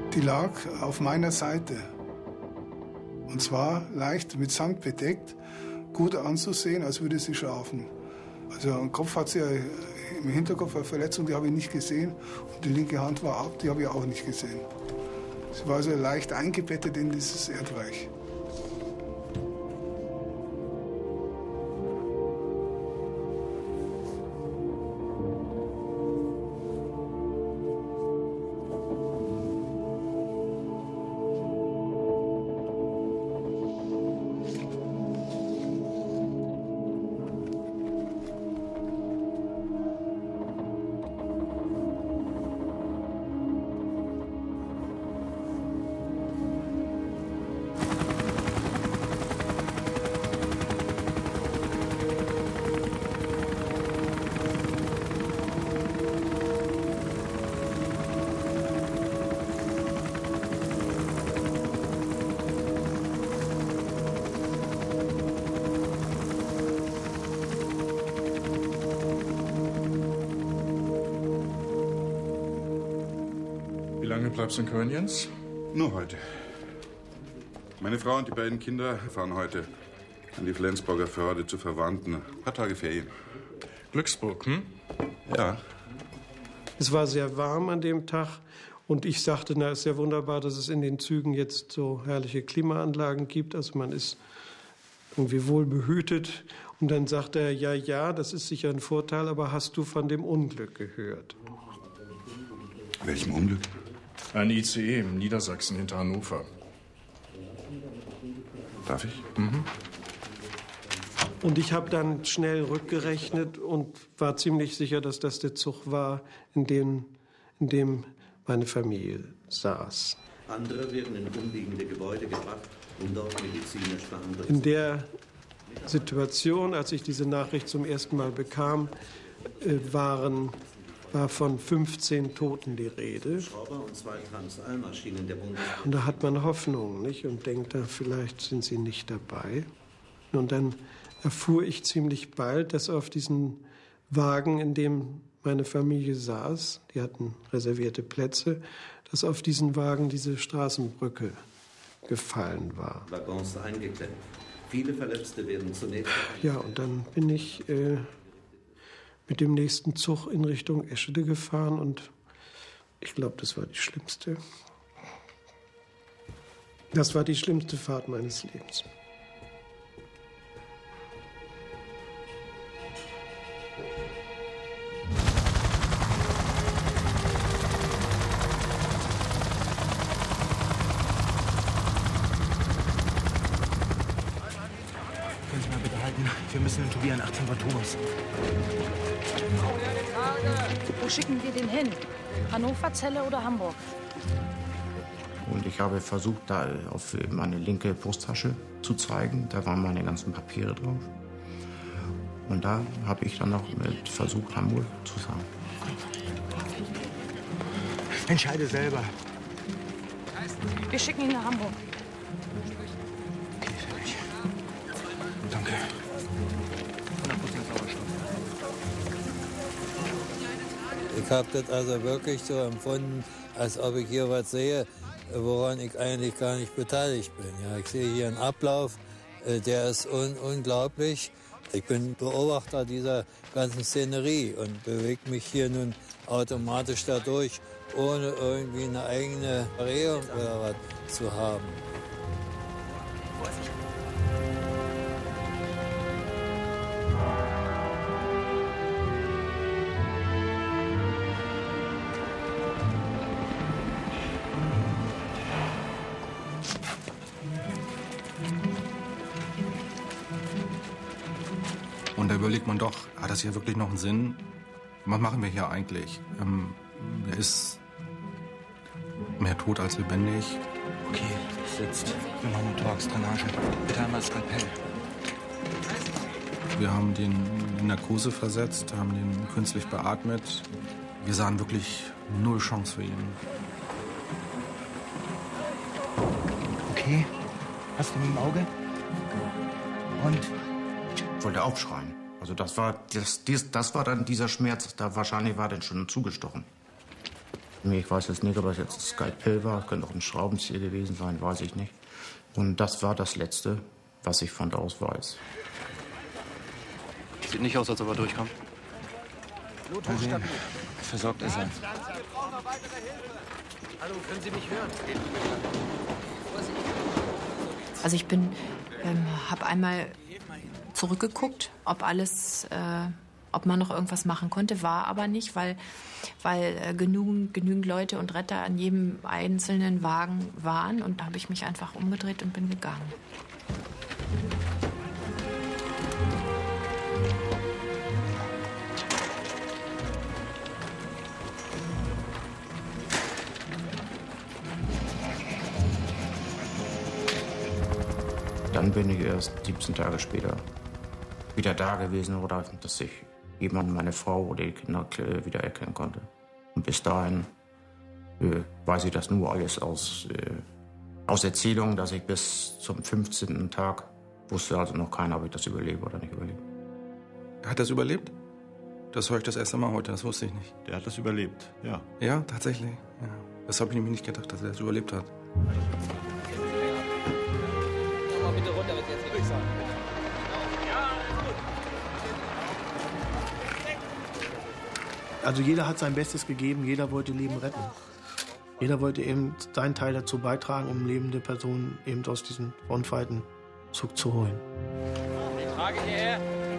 Die lag auf meiner Seite. Und zwar leicht mit Sand bedeckt, gut anzusehen, als würde sie schlafen. Also am Kopf hat sie im Hinterkopf eine Verletzung, die habe ich nicht gesehen. Und die linke Hand war ab, die habe ich auch nicht gesehen. Sie war also leicht eingebettet in dieses Erdreich. Wie lange bleibst du in Köln, Jens? Nur heute. Meine Frau und die beiden Kinder fahren heute an die Flensburger Förde zu Verwandten. Ein paar Tage Ferien. Glücksburg, hm? Ja. Es war sehr warm an dem Tag und ich sagte, na, ist ja wunderbar, dass es in den Zügen jetzt so herrliche Klimaanlagen gibt. Also man ist irgendwie wohl behütet. Und dann sagte er, ja, das ist sicher ein Vorteil, aber hast du von dem Unglück gehört? Welchem Unglück? Ein ICE in Niedersachsen hinter Hannover. Darf ich? Mhm. Und ich habe dann schnell rückgerechnet und war ziemlich sicher, dass das der Zug war, in dem meine Familie saß. Andere werden in umliegende Gebäude gebracht, um dort medizinisch behandelt zu werden. In der Situation, als ich diese Nachricht zum ersten Mal bekam, war von 15 Toten die Rede. Schrauber und 2 Transalmaschinen der Bundeswehr. Und da hat man Hoffnung, nicht? Und denkt, da vielleicht sind sie nicht dabei. Und dann erfuhr ich ziemlich bald, dass auf diesen Wagen, in dem meine Familie saß, die hatten reservierte Plätze, dass auf diesen Wagen diese Straßenbrücke gefallen war. Waggons eingeklemmt. Viele Verletzte werden zunächst... Ja, und dann bin ich mit dem nächsten Zug in Richtung Eschede gefahren und ich glaube, das war die schlimmste. Das war die schlimmste Fahrt meines Lebens. Können Sie mal bitte halten? Wir müssen in Tobian 18 Uhr Thomas. Wo schicken wir den hin? Hannover, Celle oder Hamburg? Und ich habe versucht, da auf meine linke Brusttasche zu zeigen. Da waren meine ganzen Papiere drauf. Und da habe ich dann noch versucht, Hamburg zu sagen. Entscheide selber. Wir schicken ihn nach Hamburg. Danke. 100% Sauerstoff. Ich habe das also wirklich so empfunden, als ob ich hier was sehe, woran ich eigentlich gar nicht beteiligt bin. Ja, ich sehe hier einen Ablauf, der ist unglaublich. Ich bin Beobachter dieser ganzen Szenerie und bewege mich hier nun automatisch dadurch, ohne irgendwie eine eigene Erregung oder was zu haben. Und da überlegt man doch, hat das hier wirklich noch einen Sinn? Was machen wir hier eigentlich? Er ist mehr tot als lebendig. Okay, sitzt. Wir machen Thorax-Drainage. Bitte einmal Skalpell. Wir haben den in Narkose versetzt, haben den künstlich beatmet. Wir sahen wirklich null Chance für ihn. Okay, hast du ihn im Auge? Und? Ich wollte aufschreien. Also das war dann dieser Schmerz, da wahrscheinlich war der schon zugestochen. Ich weiß jetzt nicht, ob das jetzt ein Skalpell war, könnte auch ein Schraubenzieher gewesen sein, weiß ich nicht. Und das war das Letzte, was ich von da aus weiß. Sieht nicht aus, als ob er durchkommt. Versorgt ist er. Hallo, können Sie mich hören? Also ich habe einmal zurückgeguckt, ob man noch irgendwas machen konnte, war aber nicht, weil genügend Leute und Retter an jedem einzelnen Wagen waren. Und da habe ich mich einfach umgedreht und bin gegangen. Dann bin ich erst 17 Tage später wieder da gewesen, oder dass ich jemand, meine Frau oder die Kinder wiedererkennen konnte. Und bis dahin weiß ich das nur alles aus Erzählungen, dass ich bis zum 15. Tag wusste also noch keiner, ob ich das überlebe oder nicht überlebe. Hat er das überlebt? Das höre ich das erste Mal heute, das wusste ich nicht. Der hat das überlebt, ja. Ja, tatsächlich. Ja. Das habe ich nämlich nicht gedacht, dass er das überlebt hat. Mal bitte runter, wenn Sie jetzt ruhig sagen. Also jeder hat sein Bestes gegeben, jeder wollte Leben retten. Jeder wollte eben seinen Teil dazu beitragen, um lebende Personen eben aus diesen Frontfighten zurückzuholen. Die Frage hierher.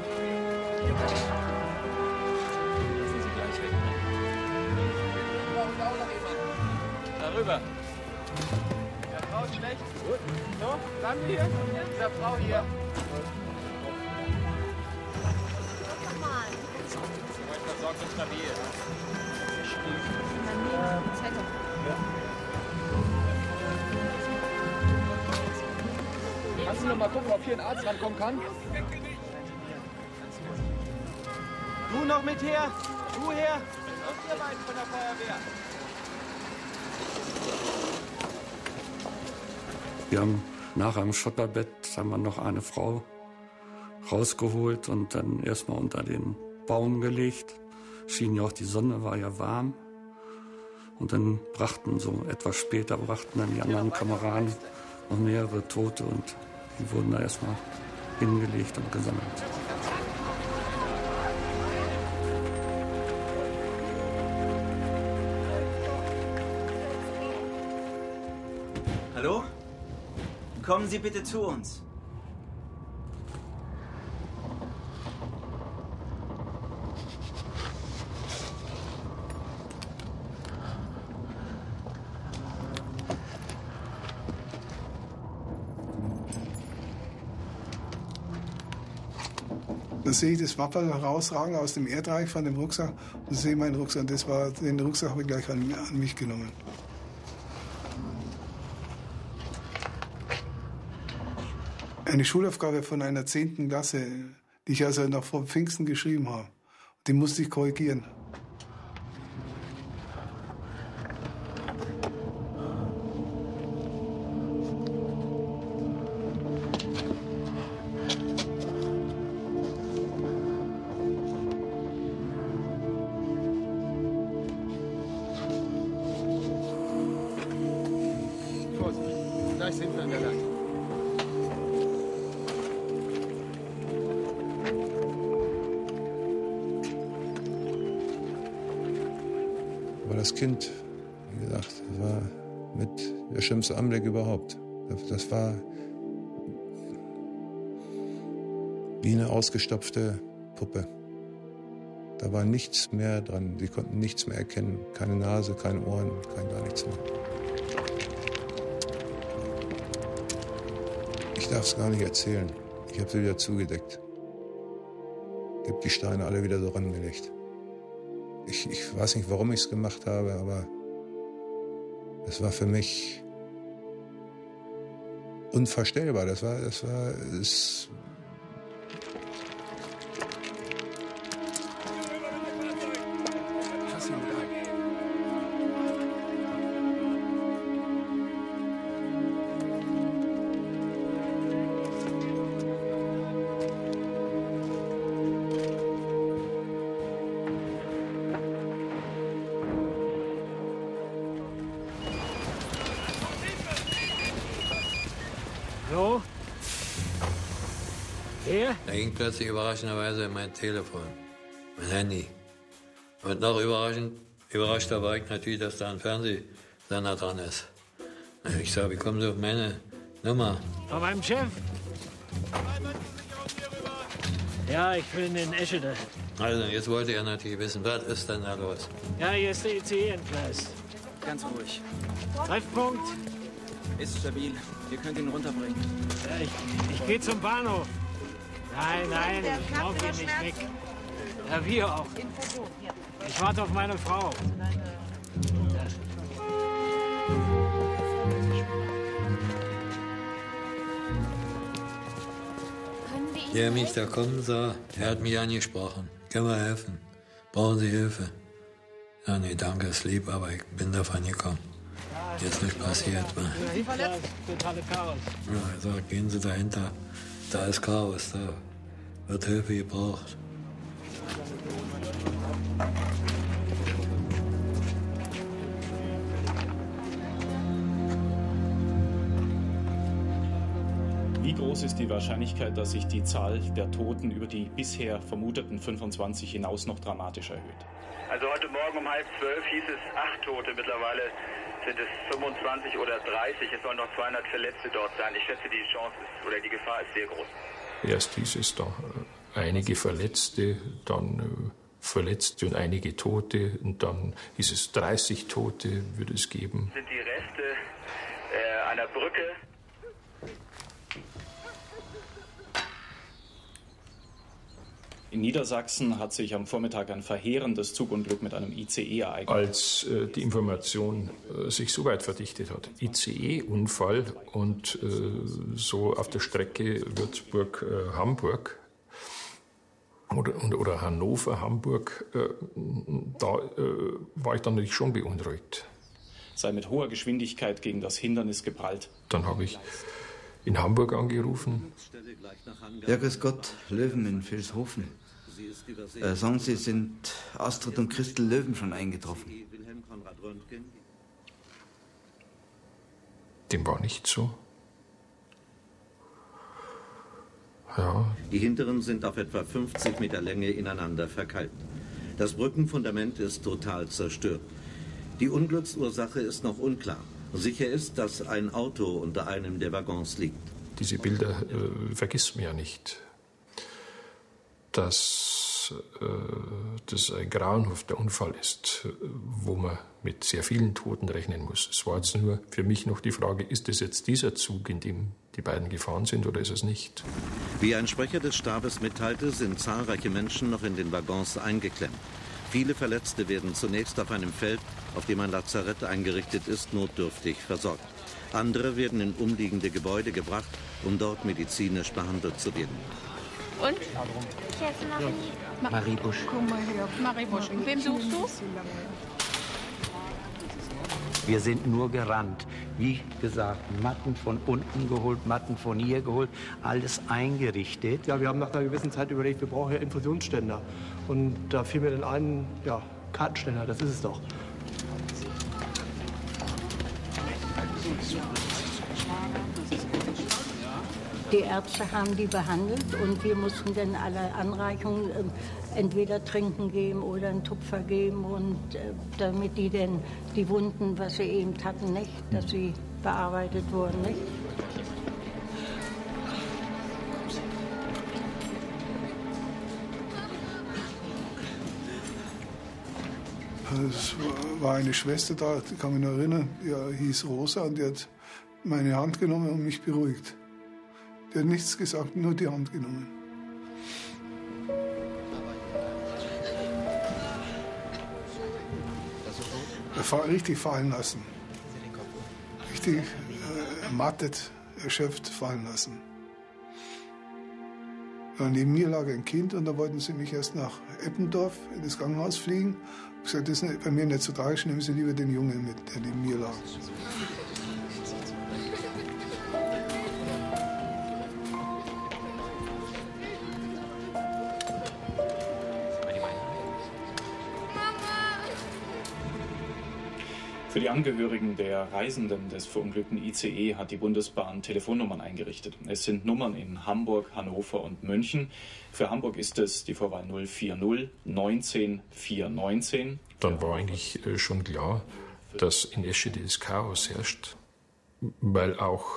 Lassen Sie gleich weg. Wir brauchen auch noch jemanden. Darüber. Der Frau ist schlecht. Gut. So, bleiben wir hier. Dieser Frau hier. Versorgt und stabil. Kannst du noch mal gucken, ob hier ein Arzt rankommen kann? Du noch mit her! Du her! Und ihr beiden von der Feuerwehr! Wir haben nach einem Schotterbett haben wir noch eine Frau rausgeholt und dann erstmal unter den Baum gelegt. Schien ja auch, die Sonne war ja warm. Und dann etwas später brachten dann die anderen Kameraden noch mehrere Tote und die wurden da erstmal hingelegt und gesammelt. Hallo? Kommen Sie bitte zu uns. Da sehe ich das Wapper rausragen aus dem Erdreich von dem Rucksack und sehe meinen Rucksack. Den Rucksack habe ich gleich an mich genommen. Eine Schulaufgabe von einer 10. Klasse, die ich also noch vor Pfingsten geschrieben habe. Die musste ich korrigieren. Gleich sind wir an der Leiche. Aber das Kind, wie gesagt, war mit der schlimmste Anblick überhaupt. Das war wie eine ausgestopfte Puppe. Da war nichts mehr dran. Sie konnten nichts mehr erkennen. Keine Nase, keine Ohren, gar nichts mehr. Ich darf es gar nicht erzählen. Ich habe sie wieder zugedeckt. Ich habe die Steine alle wieder so rangelegt. Ich weiß nicht, warum ich es gemacht habe, aber es war für mich unvorstellbar. Da ging plötzlich überraschenderweise mein Telefon, mein Handy. Und noch überraschter war ich natürlich, dass da ein Fernsehsender dran ist. Ich sage, wie kommen Sie auf meine Nummer? Von meinem Chef. Ja, ich bin in Eschede. Also, jetzt wollte er natürlich wissen, was ist denn da los? Ja, hier ist der ICE entgleist. Ganz ruhig. Treffpunkt. Ist stabil. Ihr könnt ihn runterbringen. Ja, ich gehe zum Bahnhof. Nein, ich laufe hier nicht weg. Ja, wir auch. Ich warte auf meine Frau. Der mich da kommen sah, der hat mich angesprochen. Können wir helfen? Brauchen Sie Hilfe? Ja, nee, danke, ist lieb, aber ich bin davon gekommen. Jetzt nicht passiert. Sie verletzt? Totale Chaos. Ja, er sagt, gehen Sie dahinter. Da ist Chaos, da wird Hilfe gebraucht. Wie groß ist die Wahrscheinlichkeit, dass sich die Zahl der Toten über die bisher vermuteten 25 hinaus noch dramatisch erhöht? Also heute Morgen um 11:30 hieß es 8 Tote. Mittlerweile sind es 25 oder 30. Es sollen noch 200 Verletzte dort sein. Ich schätze, die Chance ist, oder die Gefahr ist sehr groß. Erst hieß es da einige Verletzte, dann Verletzte und einige Tote. Und dann hieß es 30 Tote würde es geben. Sind die Reste einer Brücke. In Niedersachsen hat sich am Vormittag ein verheerendes Zugunglück mit einem ICE ereignet. Als die Information sich so weit verdichtet hat, ICE-Unfall und so auf der Strecke Würzburg-Hamburg oder Hannover-Hamburg, da war ich dann natürlich schon beunruhigt. Sei mit hoher Geschwindigkeit gegen das Hindernis geprallt. Dann habe ich in Hamburg angerufen. Ja, grüß Gott, Löwen in Vilshofen. Sagen Sie, sind Astrid und Christel Löwen schon eingetroffen? Dem war nicht so. Ja. Die hinteren sind auf etwa 50 Meter Länge ineinander verkeilt. Das Brückenfundament ist total zerstört. Die Unglücksursache ist noch unklar. Sicher ist, dass ein Auto unter einem der Waggons liegt. Diese Bilder vergisst man ja nicht. Dass das ein grauenhafter Unfall ist, wo man mit sehr vielen Toten rechnen muss. Es war jetzt nur für mich noch die Frage, ist es jetzt dieser Zug, in dem die beiden gefahren sind, oder ist es nicht? Wie ein Sprecher des Stabes mitteilte, sind zahlreiche Menschen noch in den Waggons eingeklemmt. Viele Verletzte werden zunächst auf einem Feld, auf dem ein Lazarett eingerichtet ist, notdürftig versorgt. Andere werden in umliegende Gebäude gebracht, um dort medizinisch behandelt zu werden. Und? Marie Busch. Komm mal her. Marie Busch. Und wem suchst du? Wir sind nur gerannt. Wie gesagt, Matten von unten geholt, Matten von hier geholt, alles eingerichtet. Ja, wir haben nach einer gewissen Zeit überlegt, wir brauchen ja Infusionsständer. Und da fiel mir dann ein, ja, Kartenständer, das ist es doch. Die Ärzte haben die behandelt und wir mussten dann alle Anreichungen entweder trinken geben oder einen Tupfer geben, und damit die dann die Wunden, was sie eben hatten, nicht, dass sie bearbeitet wurden, nicht. Es war eine Schwester da, ich kann mich noch erinnern, die hieß Rosa, und die hat meine Hand genommen und mich beruhigt. Die hat nichts gesagt, nur die Hand genommen. Richtig fallen lassen. Richtig ermattet, erschöpft fallen lassen. Ja, neben mir lag ein Kind, und da wollten sie mich erst nach Eppendorf in das Krankenhaus fliegen. Ich habe gesagt, das ist bei mir nicht so tragisch, nehmen Sie lieber den Jungen mit, der neben mir lag. Für die Angehörigen der Reisenden des verunglückten ICE hat die Bundesbahn Telefonnummern eingerichtet. Es sind Nummern in Hamburg, Hannover und München. Für Hamburg ist es die Vorwahl 040 19 419. Dann war eigentlich schon klar, dass in Eschede das Chaos herrscht, weil auch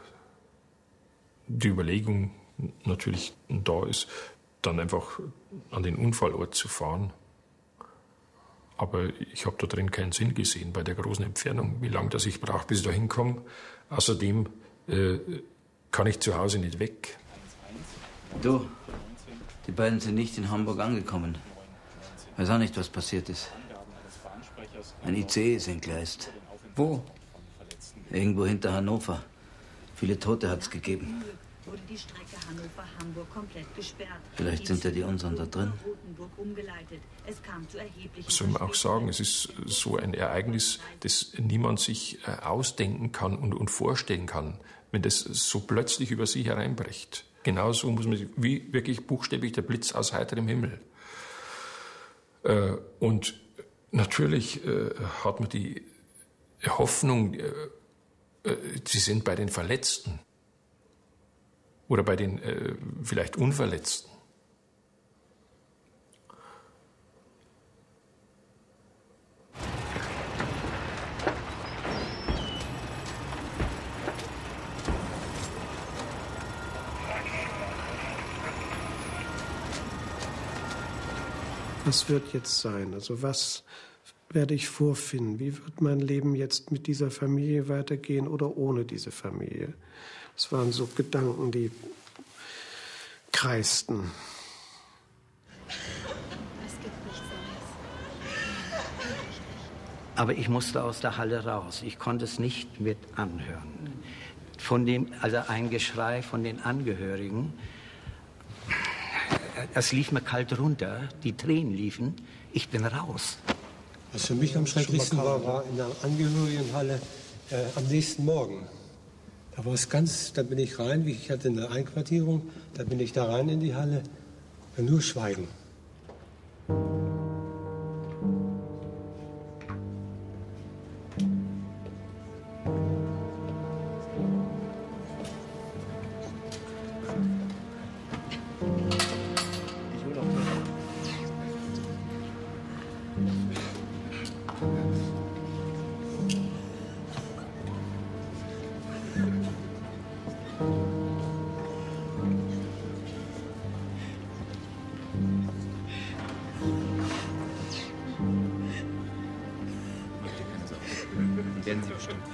die Überlegung natürlich da ist, dann einfach an den Unfallort zu fahren. Aber ich habe da drin keinen Sinn gesehen bei der großen Entfernung, wie lange das ich brauche, bis ich da hinkomme. Außerdem kann ich zu Hause nicht weg. Du, die beiden sind nicht in Hamburg angekommen. Weiß auch nicht, was passiert ist. Ein ICE ist entgleist. Wo? Irgendwo hinter Hannover. Viele Tote hat es gegeben. Wurde die Strecke Hannover-Hamburg komplett gesperrt. Vielleicht sind ja die unseren da drin. Es kam zu erheblichen Was soll man auch sagen? Es ist so ein Ereignis, das niemand sich ausdenken kann und vorstellen kann, wenn das so plötzlich über sie hereinbricht. Genauso muss man sich, wie wirklich buchstäblich der Blitz aus heiterem Himmel. Und natürlich hat man die Hoffnung, sie sind bei den Verletzten. Oder bei den vielleicht Unverletzten. Was wird jetzt sein? Also was werde ich vorfinden? Wie wird mein Leben jetzt mit dieser Familie weitergehen oder ohne diese Familie? Das waren so Gedanken, die kreisten. Aber ich musste aus der Halle raus. Ich konnte es nicht mit anhören. Also ein Geschrei von den Angehörigen. Es lief mir kalt runter. Die Tränen liefen. Ich bin raus. Was für mich am schrecklichsten war in der Angehörigenhalle am nächsten Morgen. Da war es da bin ich rein, ich hatte eine Einquartierung, da bin ich da rein in die Halle, nur Schweigen. Werden Sie bestimmt.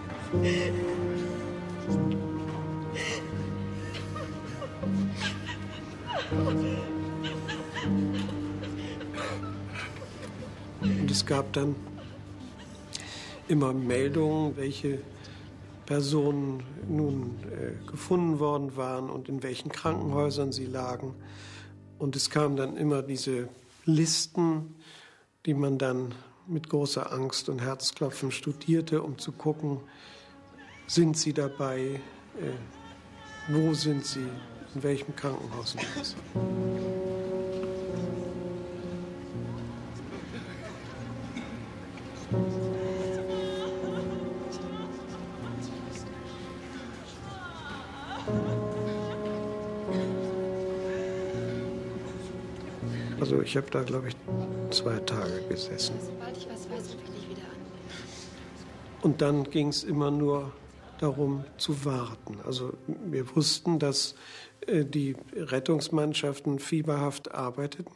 Und es gab dann immer Meldungen, welche Personen nun gefunden worden waren und in welchen Krankenhäusern sie lagen. Und es kamen dann immer diese Listen, die man dann mit großer Angst und Herzklopfen studierte, um zu gucken, sind sie dabei, wo sind sie, in welchem Krankenhaus sind sie. Also ich habe da, glaube ich, 2 Tage gesessen. Sobald ich was weiß, rufe ich dich wieder an. Und dann ging es immer nur darum zu warten. Also wir wussten, dass die Rettungsmannschaften fieberhaft arbeiteten.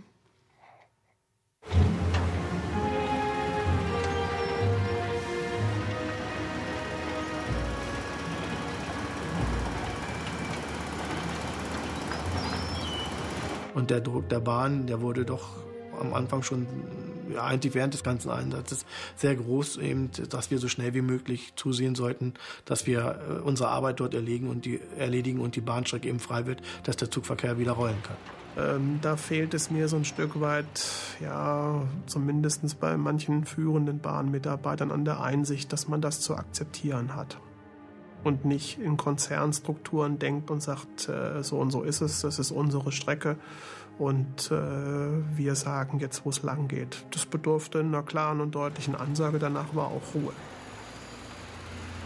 Und der Druck der Bahn, der wurde doch am Anfang schon, ja, eigentlich während des ganzen Einsatzes sehr groß, eben, dass wir so schnell wie möglich zusehen sollten, dass wir unsere Arbeit dort erledigen und die Bahnstrecke eben frei wird, dass der Zugverkehr wieder rollen kann. Da fehlt es mir so ein Stück weit, ja, zumindest bei manchen führenden Bahnmitarbeitern an der Einsicht, dass man das zu akzeptieren hat. Und nicht in Konzernstrukturen denkt und sagt, so und so ist es, das ist unsere Strecke und wir sagen jetzt, wo es lang geht. Das bedurfte einer klaren und deutlichen Ansage, danach war auch Ruhe.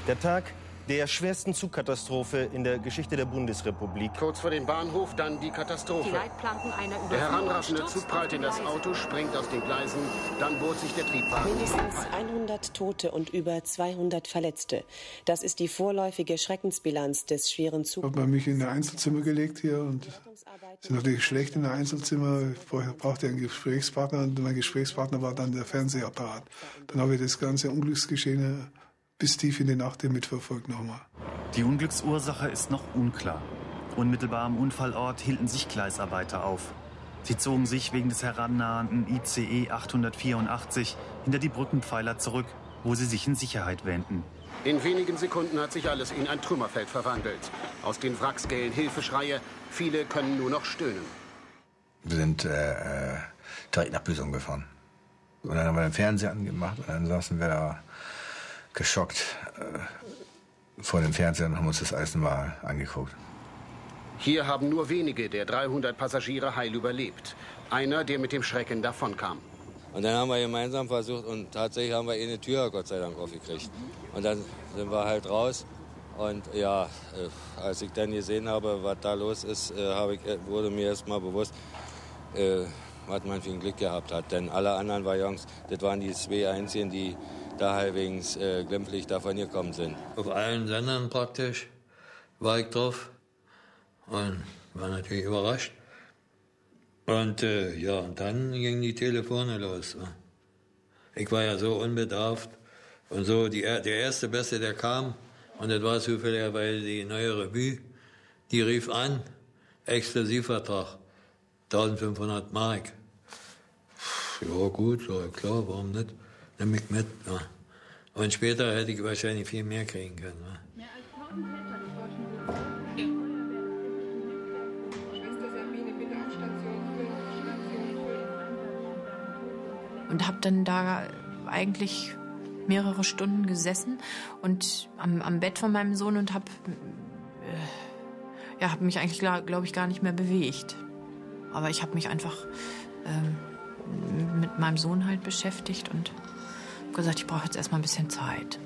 Der Tag der schwersten Zugkatastrophe in der Geschichte der Bundesrepublik. Kurz vor dem Bahnhof dann die Katastrophe. Die Leitplanken einer Überführung. Der heranrassende Zug prallt in das Auto, springt aus den Gleisen, dann bohrt sich der Triebwagen. Mindestens 100 Tote und über 200 Verletzte. Das ist die vorläufige Schreckensbilanz des schweren Zugs. Ich habe mich in ein Einzelzimmer gelegt hier und es ist natürlich schlecht in ein Einzelzimmer. Ich brauchte einen Gesprächspartner und mein Gesprächspartner war dann der Fernsehapparat. Dann habe ich das ganze Unglücksgeschehen bis tief in die Nacht mitverfolgt nochmal. Die Unglücksursache ist noch unklar. Unmittelbar am Unfallort hielten sich Gleisarbeiter auf. Sie zogen sich wegen des herannahenden ICE 884 hinter die Brückenpfeiler zurück, wo sie sich in Sicherheit wähnten. In wenigen Sekunden hat sich alles in ein Trümmerfeld verwandelt. Aus den Wracks gellen Hilfeschreie, viele können nur noch stöhnen. Wir sind direkt nach Büsum gefahren. Und dann haben wir den Fernseher angemacht und dann saßen wir da geschockt vor dem Fernseher und haben uns das alles mal angeguckt. Hier haben nur wenige der 300 Passagiere heil überlebt. Einer, der mit dem Schrecken davonkam. Und dann haben wir gemeinsam versucht und tatsächlich haben wir eine Tür Gott sei Dank aufgekriegt. Und dann sind wir halt raus. Und ja, als ich dann gesehen habe, was da los ist, wurde mir erst mal bewusst, was man für ein Glück gehabt hat. Denn alle anderen Waggons, das waren die zwei einzigen, die da halbwegs glimpflich davon gekommen sind. Auf allen Sendern praktisch war ich drauf und war natürlich überrascht. Und ja, und dann gingen die Telefone los. Ich war ja so unbedarft und so der erste Beste, der kam, und das war zufälligerweise die Neue Revue, die rief an, Exklusivvertrag, 1500 Mark. Ja gut, ja klar, warum nicht? Nimm mich mit. Ja. Und später hätte ich wahrscheinlich viel mehr kriegen können. Ja. Mehr als 1000 Helfer des Deutschen Bundeswehr. Schwester Sabine, bitte auf Station 5. Und habe dann da eigentlich mehrere Stunden gesessen und am Bett von meinem Sohn und habe mich eigentlich, glaube ich, gar nicht mehr bewegt. Aber ich habe mich einfach mit meinem Sohn halt beschäftigt und gesagt, ich brauche jetzt erstmal ein bisschen Zeit.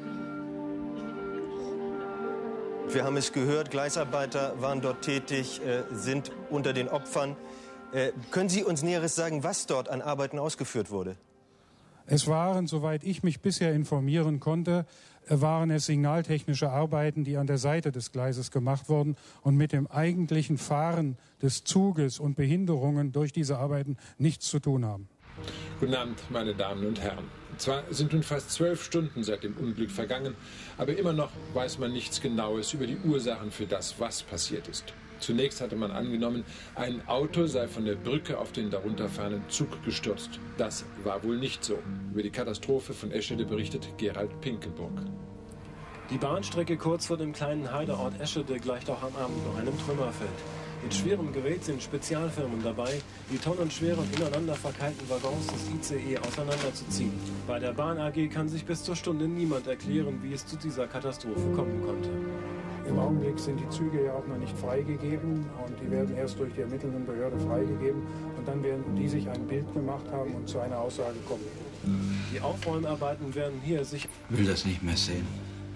Wir haben es gehört, Gleisarbeiter waren dort tätig, sind unter den Opfern. Können Sie uns Näheres sagen, was dort an Arbeiten ausgeführt wurde? Es waren, soweit ich mich bisher informieren konnte, waren es signaltechnische Arbeiten, die an der Seite des Gleises gemacht wurden und mit dem eigentlichen Fahren des Zuges und Behinderungen durch diese Arbeiten nichts zu tun haben. Guten Abend, meine Damen und Herren. Zwar sind nun fast 12 Stunden seit dem Unglück vergangen, aber immer noch weiß man nichts Genaues über die Ursachen für das, was passiert ist. Zunächst hatte man angenommen, ein Auto sei von der Brücke auf den darunterfahrenden Zug gestürzt. Das war wohl nicht so. Über die Katastrophe von Eschede berichtet Gerald Pinkenburg. Die Bahnstrecke kurz vor dem kleinen Heideort Eschede gleicht auch am Abend noch einem Trümmerfeld. Mit schwerem Gerät sind Spezialfirmen dabei, die tonnenschweren ineinander verkeilten Waggons des ICE auseinanderzuziehen. Bei der Bahn AG kann sich bis zur Stunde niemand erklären, wie es zu dieser Katastrophe kommen konnte. Im Augenblick sind die Züge ja auch noch nicht freigegeben und die werden erst durch die ermittelnde Behörde freigegeben und dann werden die sich ein Bild gemacht haben und zu einer Aussage kommen. Die Aufräumarbeiten werden hier sicher... Ich will das nicht mehr sehen.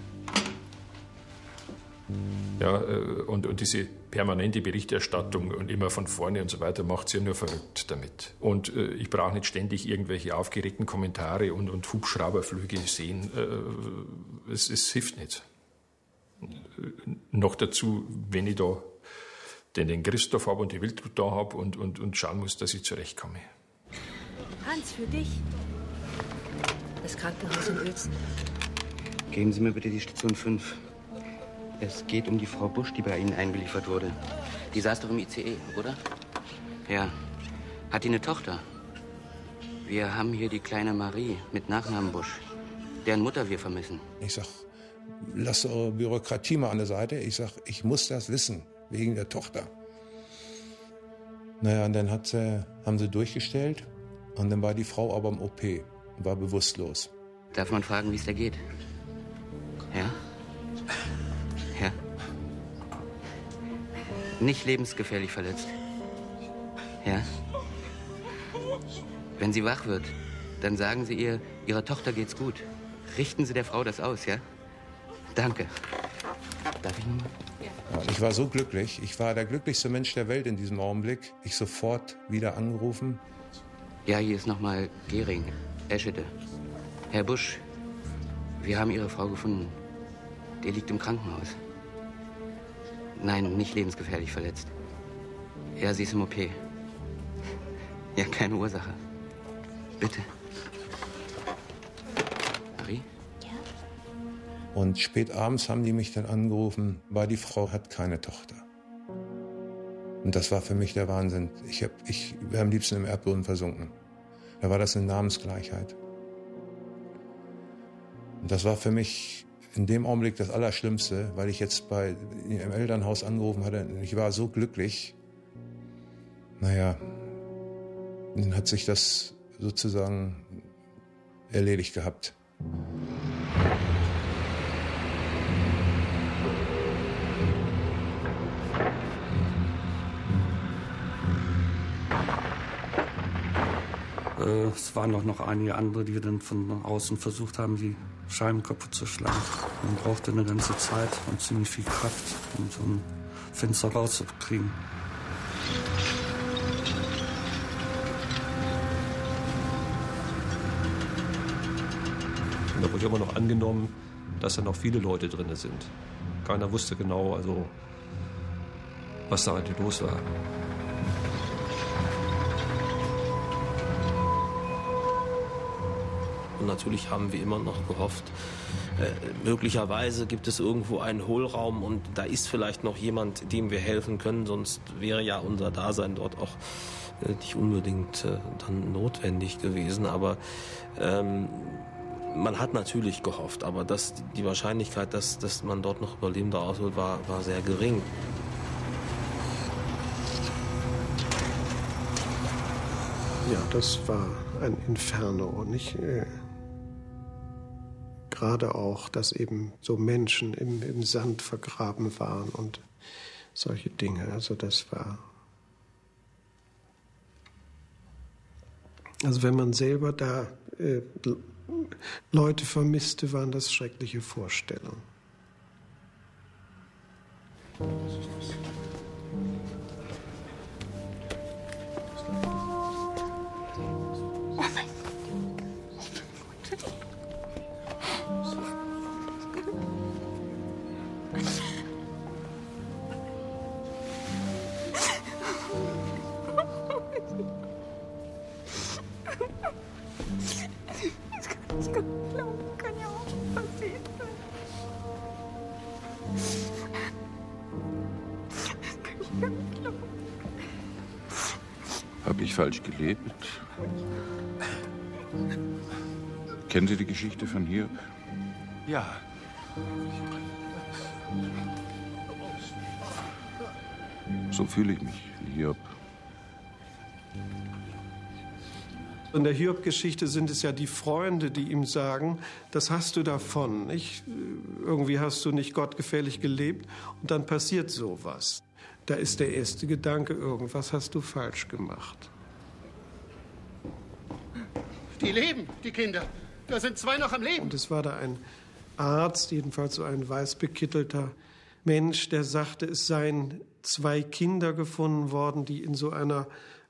Ja, und diese permanente Berichterstattung und immer von vorne und so weiter macht es ja nur verrückt damit. Und ich brauche nicht ständig irgendwelche aufgeregten Kommentare und Hubschrauberflüge sehen. Es hilft nicht. Noch dazu, wenn ich da den Christoph habe und die Wiltrud da habe und schauen muss, dass ich zurechtkomme. Hans, für dich. Das Krankenhaus in Uelzen. Geben Sie mir bitte die Station 5. Es geht um die Frau Busch, die bei Ihnen eingeliefert wurde. Die saß doch im ICE, oder? Ja. Hat die eine Tochter? Wir haben hier die kleine Marie mit Nachnamen Busch, deren Mutter wir vermissen. Ich sag, lass eure Bürokratie mal an der Seite. Ich sag, ich muss das wissen, wegen der Tochter. Naja, und dann haben sie durchgestellt und dann war die Frau aber im OP und war bewusstlos. Darf man fragen, wie es da geht? Ja? Ja? Nicht lebensgefährlich verletzt? Ja? Wenn sie wach wird, dann sagen Sie ihr, Ihrer Tochter geht's gut. Richten Sie der Frau das aus, ja? Danke. Darf ich nochmal? Ja, ich war so glücklich. Ich war der glücklichste Mensch der Welt in diesem Augenblick. Ich sofort wieder angerufen. Ja, hier ist nochmal Gehring, Eschede. Herr Busch, wir haben Ihre Frau gefunden. Die liegt im Krankenhaus. Nein, nicht lebensgefährlich verletzt. Ja, sie ist im OP. Ja, keine Ursache. Bitte. Marie? Und spät abends haben die mich dann angerufen, weil die Frau hat keine Tochter. Und das war für mich der Wahnsinn. Ich wäre am liebsten im Erdboden versunken. Da war das eine Namensgleichheit. Und das war für mich in dem Augenblick das Allerschlimmste, weil ich jetzt im Elternhaus angerufen hatte. Ich war so glücklich. Naja, dann hat sich das sozusagen erledigt gehabt. Es waren auch noch einige andere, die wir dann von außen versucht haben, die Scheiben kaputt zu schlagen. Man brauchte eine ganze Zeit und ziemlich viel Kraft, um so ein Fenster rauszukriegen. Und da wurde immer noch angenommen, dass da noch viele Leute drin sind. Keiner wusste genau, also, was da eigentlich los war. Und natürlich haben wir immer noch gehofft, möglicherweise gibt es irgendwo einen Hohlraum und da ist vielleicht noch jemand, dem wir helfen können. Sonst wäre ja unser Dasein dort auch nicht unbedingt dann notwendig gewesen. Aber man hat natürlich gehofft, aber die Wahrscheinlichkeit, dass man dort noch Überlebende ausholt, war sehr gering. Ja, das war ein Inferno, nicht? Gerade auch, dass eben so Menschen im Sand vergraben waren und solche Dinge. Also das war... Also wenn man selber da Leute vermisste, waren das schreckliche Vorstellungen. Habe ich falsch gelebt? Kennen Sie die Geschichte von Hiob? Ja. So fühle ich mich wie Hiob. In der Hiob-Geschichte sind es ja die Freunde, die ihm sagen, das hast du davon, nicht? Irgendwie hast du nicht gottgefällig gelebt und dann passiert sowas. Da ist der erste Gedanke, irgendwas hast du falsch gemacht. Die leben, die Kinder. Da sind 2 noch am Leben. Und es war da ein Arzt, jedenfalls so ein weißbekittelter Mensch, der sagte, es seien 2 Kinder gefunden worden, die in so einer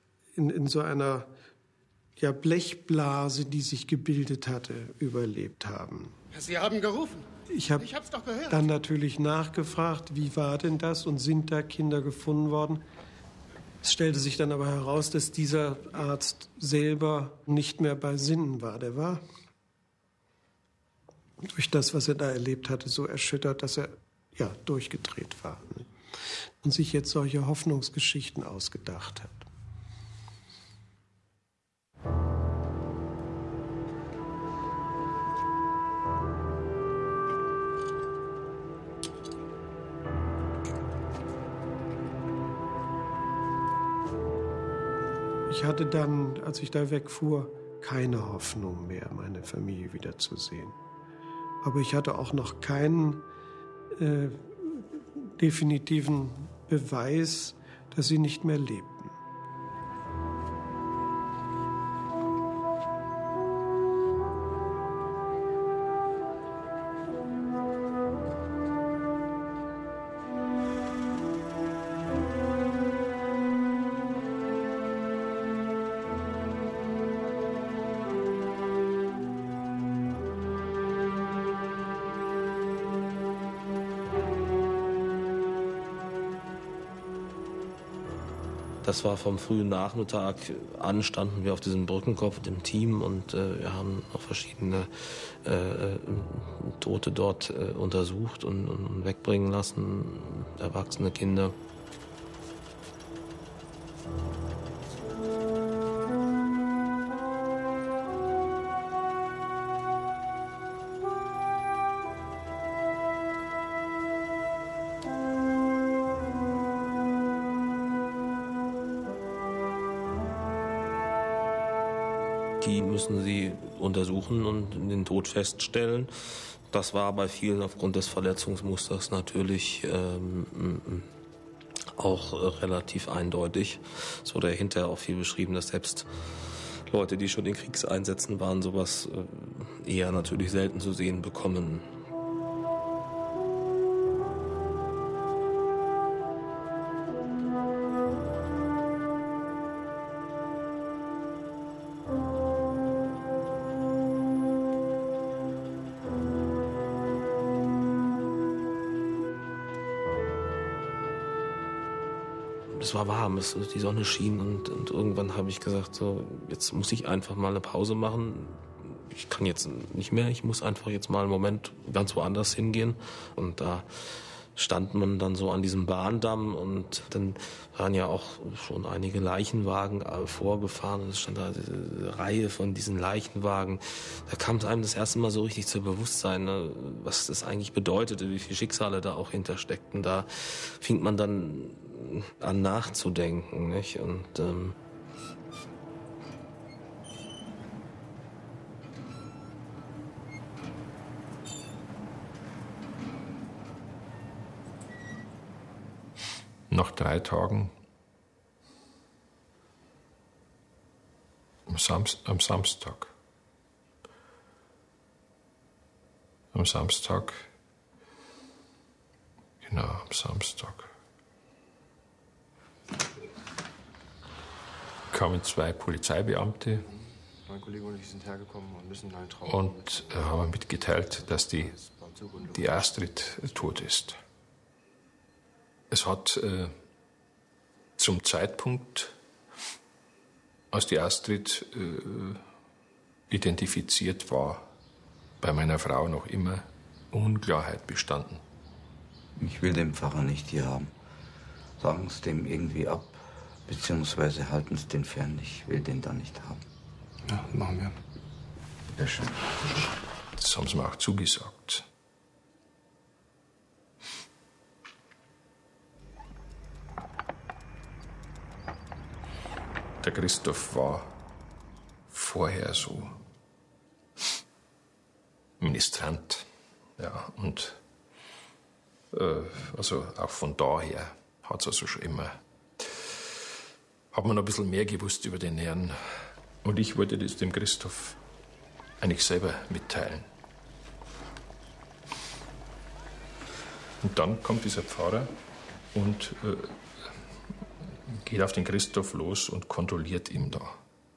ja, Blechblase, die sich gebildet hatte, überlebt haben. Sie haben gerufen. Ich habe doch gehört. Dann natürlich nachgefragt, wie war denn das und sind da Kinder gefunden worden? Es stellte sich dann aber heraus, dass dieser Arzt selber nicht mehr bei Sinnen war. Der war durch das, was er da erlebt hatte, so erschüttert, dass er ja durchgedreht war und sich jetzt solche Hoffnungsgeschichten ausgedacht hat. Ich hatte dann, als ich da wegfuhr, keine Hoffnung mehr, meine Familie wiederzusehen. Aber ich hatte auch noch keinen definitiven Beweis, dass sie nicht mehr lebten. Das war vom frühen Nachmittag an, standen wir auf diesem Brückenkopf dem Team und wir haben auch verschiedene Tote dort untersucht und wegbringen lassen, erwachsene Kinder. Die müssen sie untersuchen und den Tod feststellen. Das war bei vielen aufgrund des Verletzungsmusters natürlich auch relativ eindeutig. Es wurde ja hinterher auch viel beschrieben, dass selbst Leute, die schon in Kriegseinsätzen waren, sowas eher natürlich selten zu sehen bekommen. Es war warm, die Sonne schien und irgendwann habe ich gesagt, so, jetzt muss ich einfach mal eine Pause machen. Ich kann jetzt nicht mehr, ich muss einfach jetzt mal einen Moment ganz woanders hingehen. Und da stand man dann so an diesem Bahndamm und dann waren ja auch schon einige Leichenwagen vorgefahren und es stand da diese Reihe von diesen Leichenwagen. Da kam es einem das erste Mal so richtig zu Bewusstsein, ne, was das eigentlich bedeutete, wie viele Schicksale da auch hintersteckten. Da fing man dann an nachzudenken, nicht? Und nach 3 Tagen am Samstag. Am Samstag kamen 2 Polizeibeamte mein Kollege und ich sind hergekommen und müssen halt drauf. Und haben mitgeteilt, dass die Astrid tot ist. Es hat zum Zeitpunkt, als die Astrid identifiziert war, bei meiner Frau noch immer Unklarheit bestanden. Ich will den Pfarrer nicht hier haben. Sagen Sie dem irgendwie ab, beziehungsweise halten Sie den fern. Ich will den da nicht haben. Ja, machen wir. Sehr schön. Das haben sie mir auch zugesagt. Der Christoph war vorher so Ministrant, ja, und also auch von daher hat es also schon immer, hat man noch ein bisschen mehr gewusst über den Herrn. Und ich wollte das dem Christoph eigentlich selber mitteilen. Und dann kommt dieser Pfarrer und geht auf den Christoph los und kontrolliert ihn da.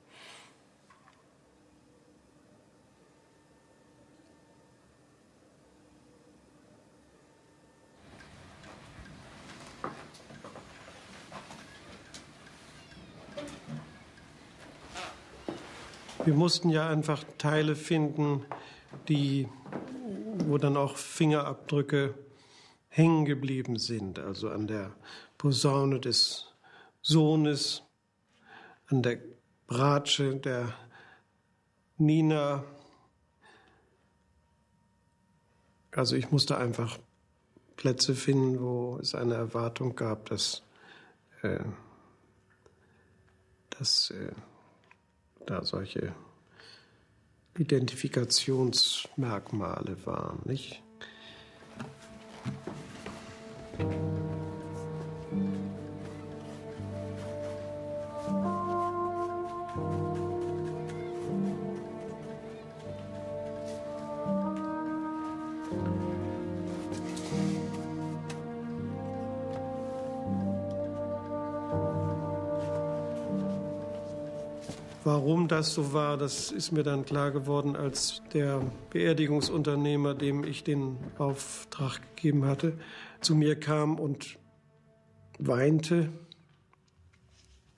Wir mussten ja einfach Teile finden, wo dann auch Fingerabdrücke hängen geblieben sind. Also an der Posaune des Sohnes, an der Bratsche der Nina. Also ich musste einfach Plätze finden, wo es eine Erwartung gab, dass da solche Identifikationsmerkmale waren, nicht? Warum das so war, das ist mir dann klar geworden, als der Beerdigungsunternehmer, dem ich den Auftrag gegeben hatte, zu mir kam und weinte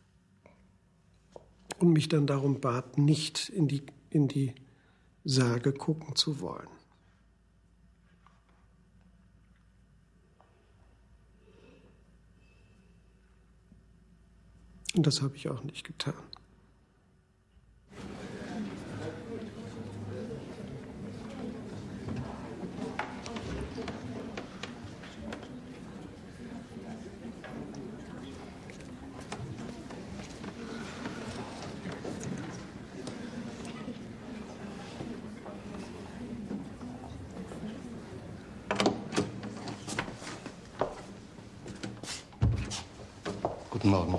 und mich dann darum bat, nicht in die Särge gucken zu wollen. Und das habe ich auch nicht getan. Guten Morgen.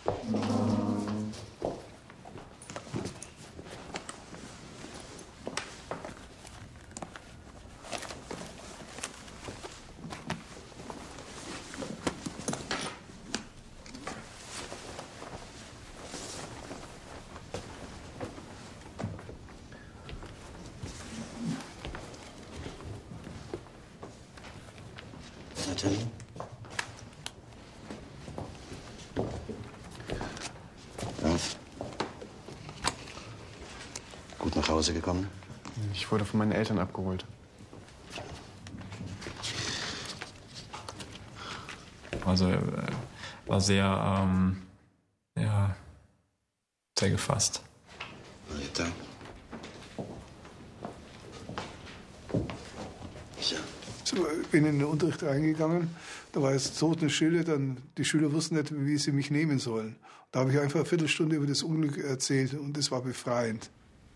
Natürlich. Gut nach Hause gekommen? Ich wurde von meinen Eltern abgeholt. Also er war sehr, sehr gefasst. Weiter. Ich bin in den Unterricht reingegangen, da war es Totenstille, dann die Schüler wussten nicht, wie sie mich nehmen sollen. Da habe ich einfach eine Viertelstunde über das Unglück erzählt und das war befreiend.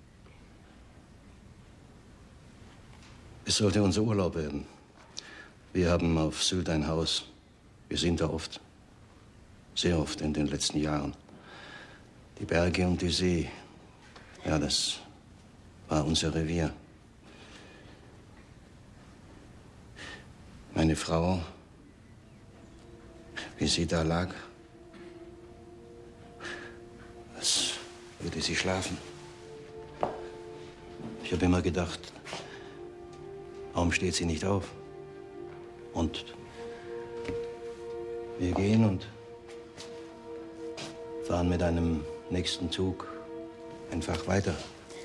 Es sollte unser Urlaub werden. Wir haben auf Sylt ein Haus. Wir sind da oft. Sehr oft in den letzten Jahren. Die Berge und die See. Ja, das war unser Revier. Meine Frau, wie sie da lag, als würde sie schlafen. Ich habe immer gedacht, warum steht sie nicht auf? Und wir gehen und fahren mit einem nächsten Zug einfach weiter.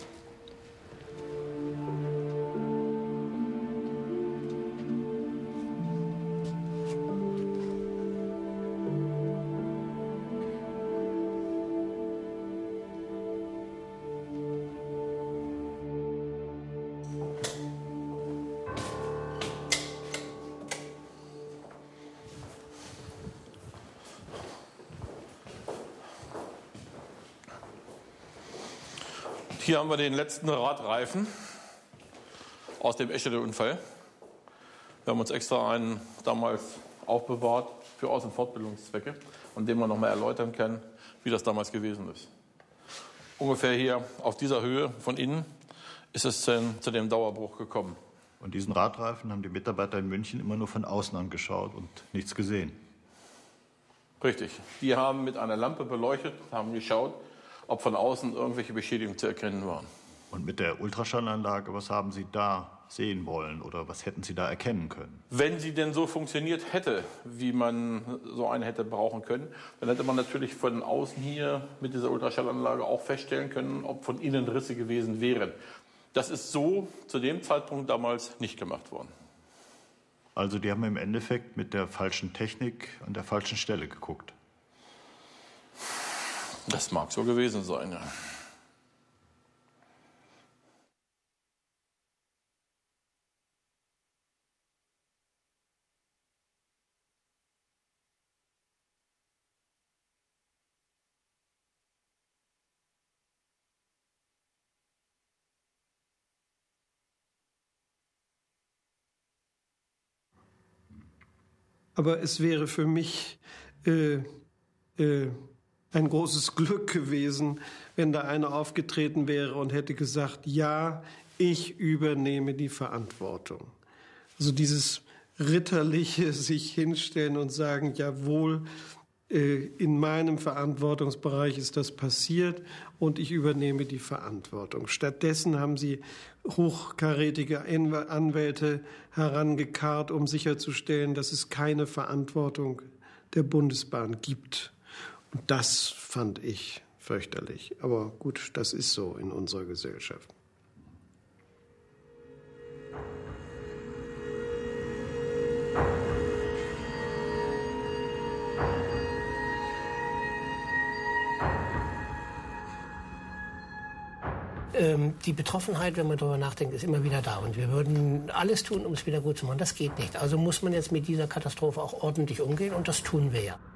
Hier haben wir den letzten Radreifen aus dem Eschede-Unfall. Wir haben uns extra einen damals aufbewahrt für Aus- und Fortbildungszwecke, an dem man noch mal erläutern kann, wie das damals gewesen ist. Ungefähr hier auf dieser Höhe von innen ist es zu dem Dauerbruch gekommen. Und diesen Radreifen haben die Mitarbeiter in München immer nur von außen angeschaut und nichts gesehen. Richtig. Die haben mit einer Lampe beleuchtet, haben geschaut, ob von außen irgendwelche Beschädigungen zu erkennen waren. Und mit der Ultraschallanlage, was haben Sie da sehen wollen oder was hätten Sie da erkennen können? Wenn sie denn so funktioniert hätte, wie man so eine hätte brauchen können, dann hätte man natürlich von außen hier mit dieser Ultraschallanlage auch feststellen können, ob von innen Risse gewesen wären. Das ist so zu dem Zeitpunkt damals nicht gemacht worden. Also die haben im Endeffekt mit der falschen Technik an der falschen Stelle geguckt. Das mag so gewesen sein, ja. Aber es wäre für mich ein großes Glück gewesen, wenn da einer aufgetreten wäre und hätte gesagt, ja, ich übernehme die Verantwortung. Also dieses ritterliche sich hinstellen und sagen, jawohl, in meinem Verantwortungsbereich ist das passiert und ich übernehme die Verantwortung. Stattdessen haben sie hochkarätige Anwälte herangekarrt, um sicherzustellen, dass es keine Verantwortung der Bundesbahn gibt. Und das fand ich fürchterlich. Aber gut, das ist so in unserer Gesellschaft. Die Betroffenheit, wenn man darüber nachdenkt, ist immer wieder da. Und wir würden alles tun, um es wieder gut zu machen. Das geht nicht. Also muss man jetzt mit dieser Katastrophe auch ordentlich umgehen. Und das tun wir ja.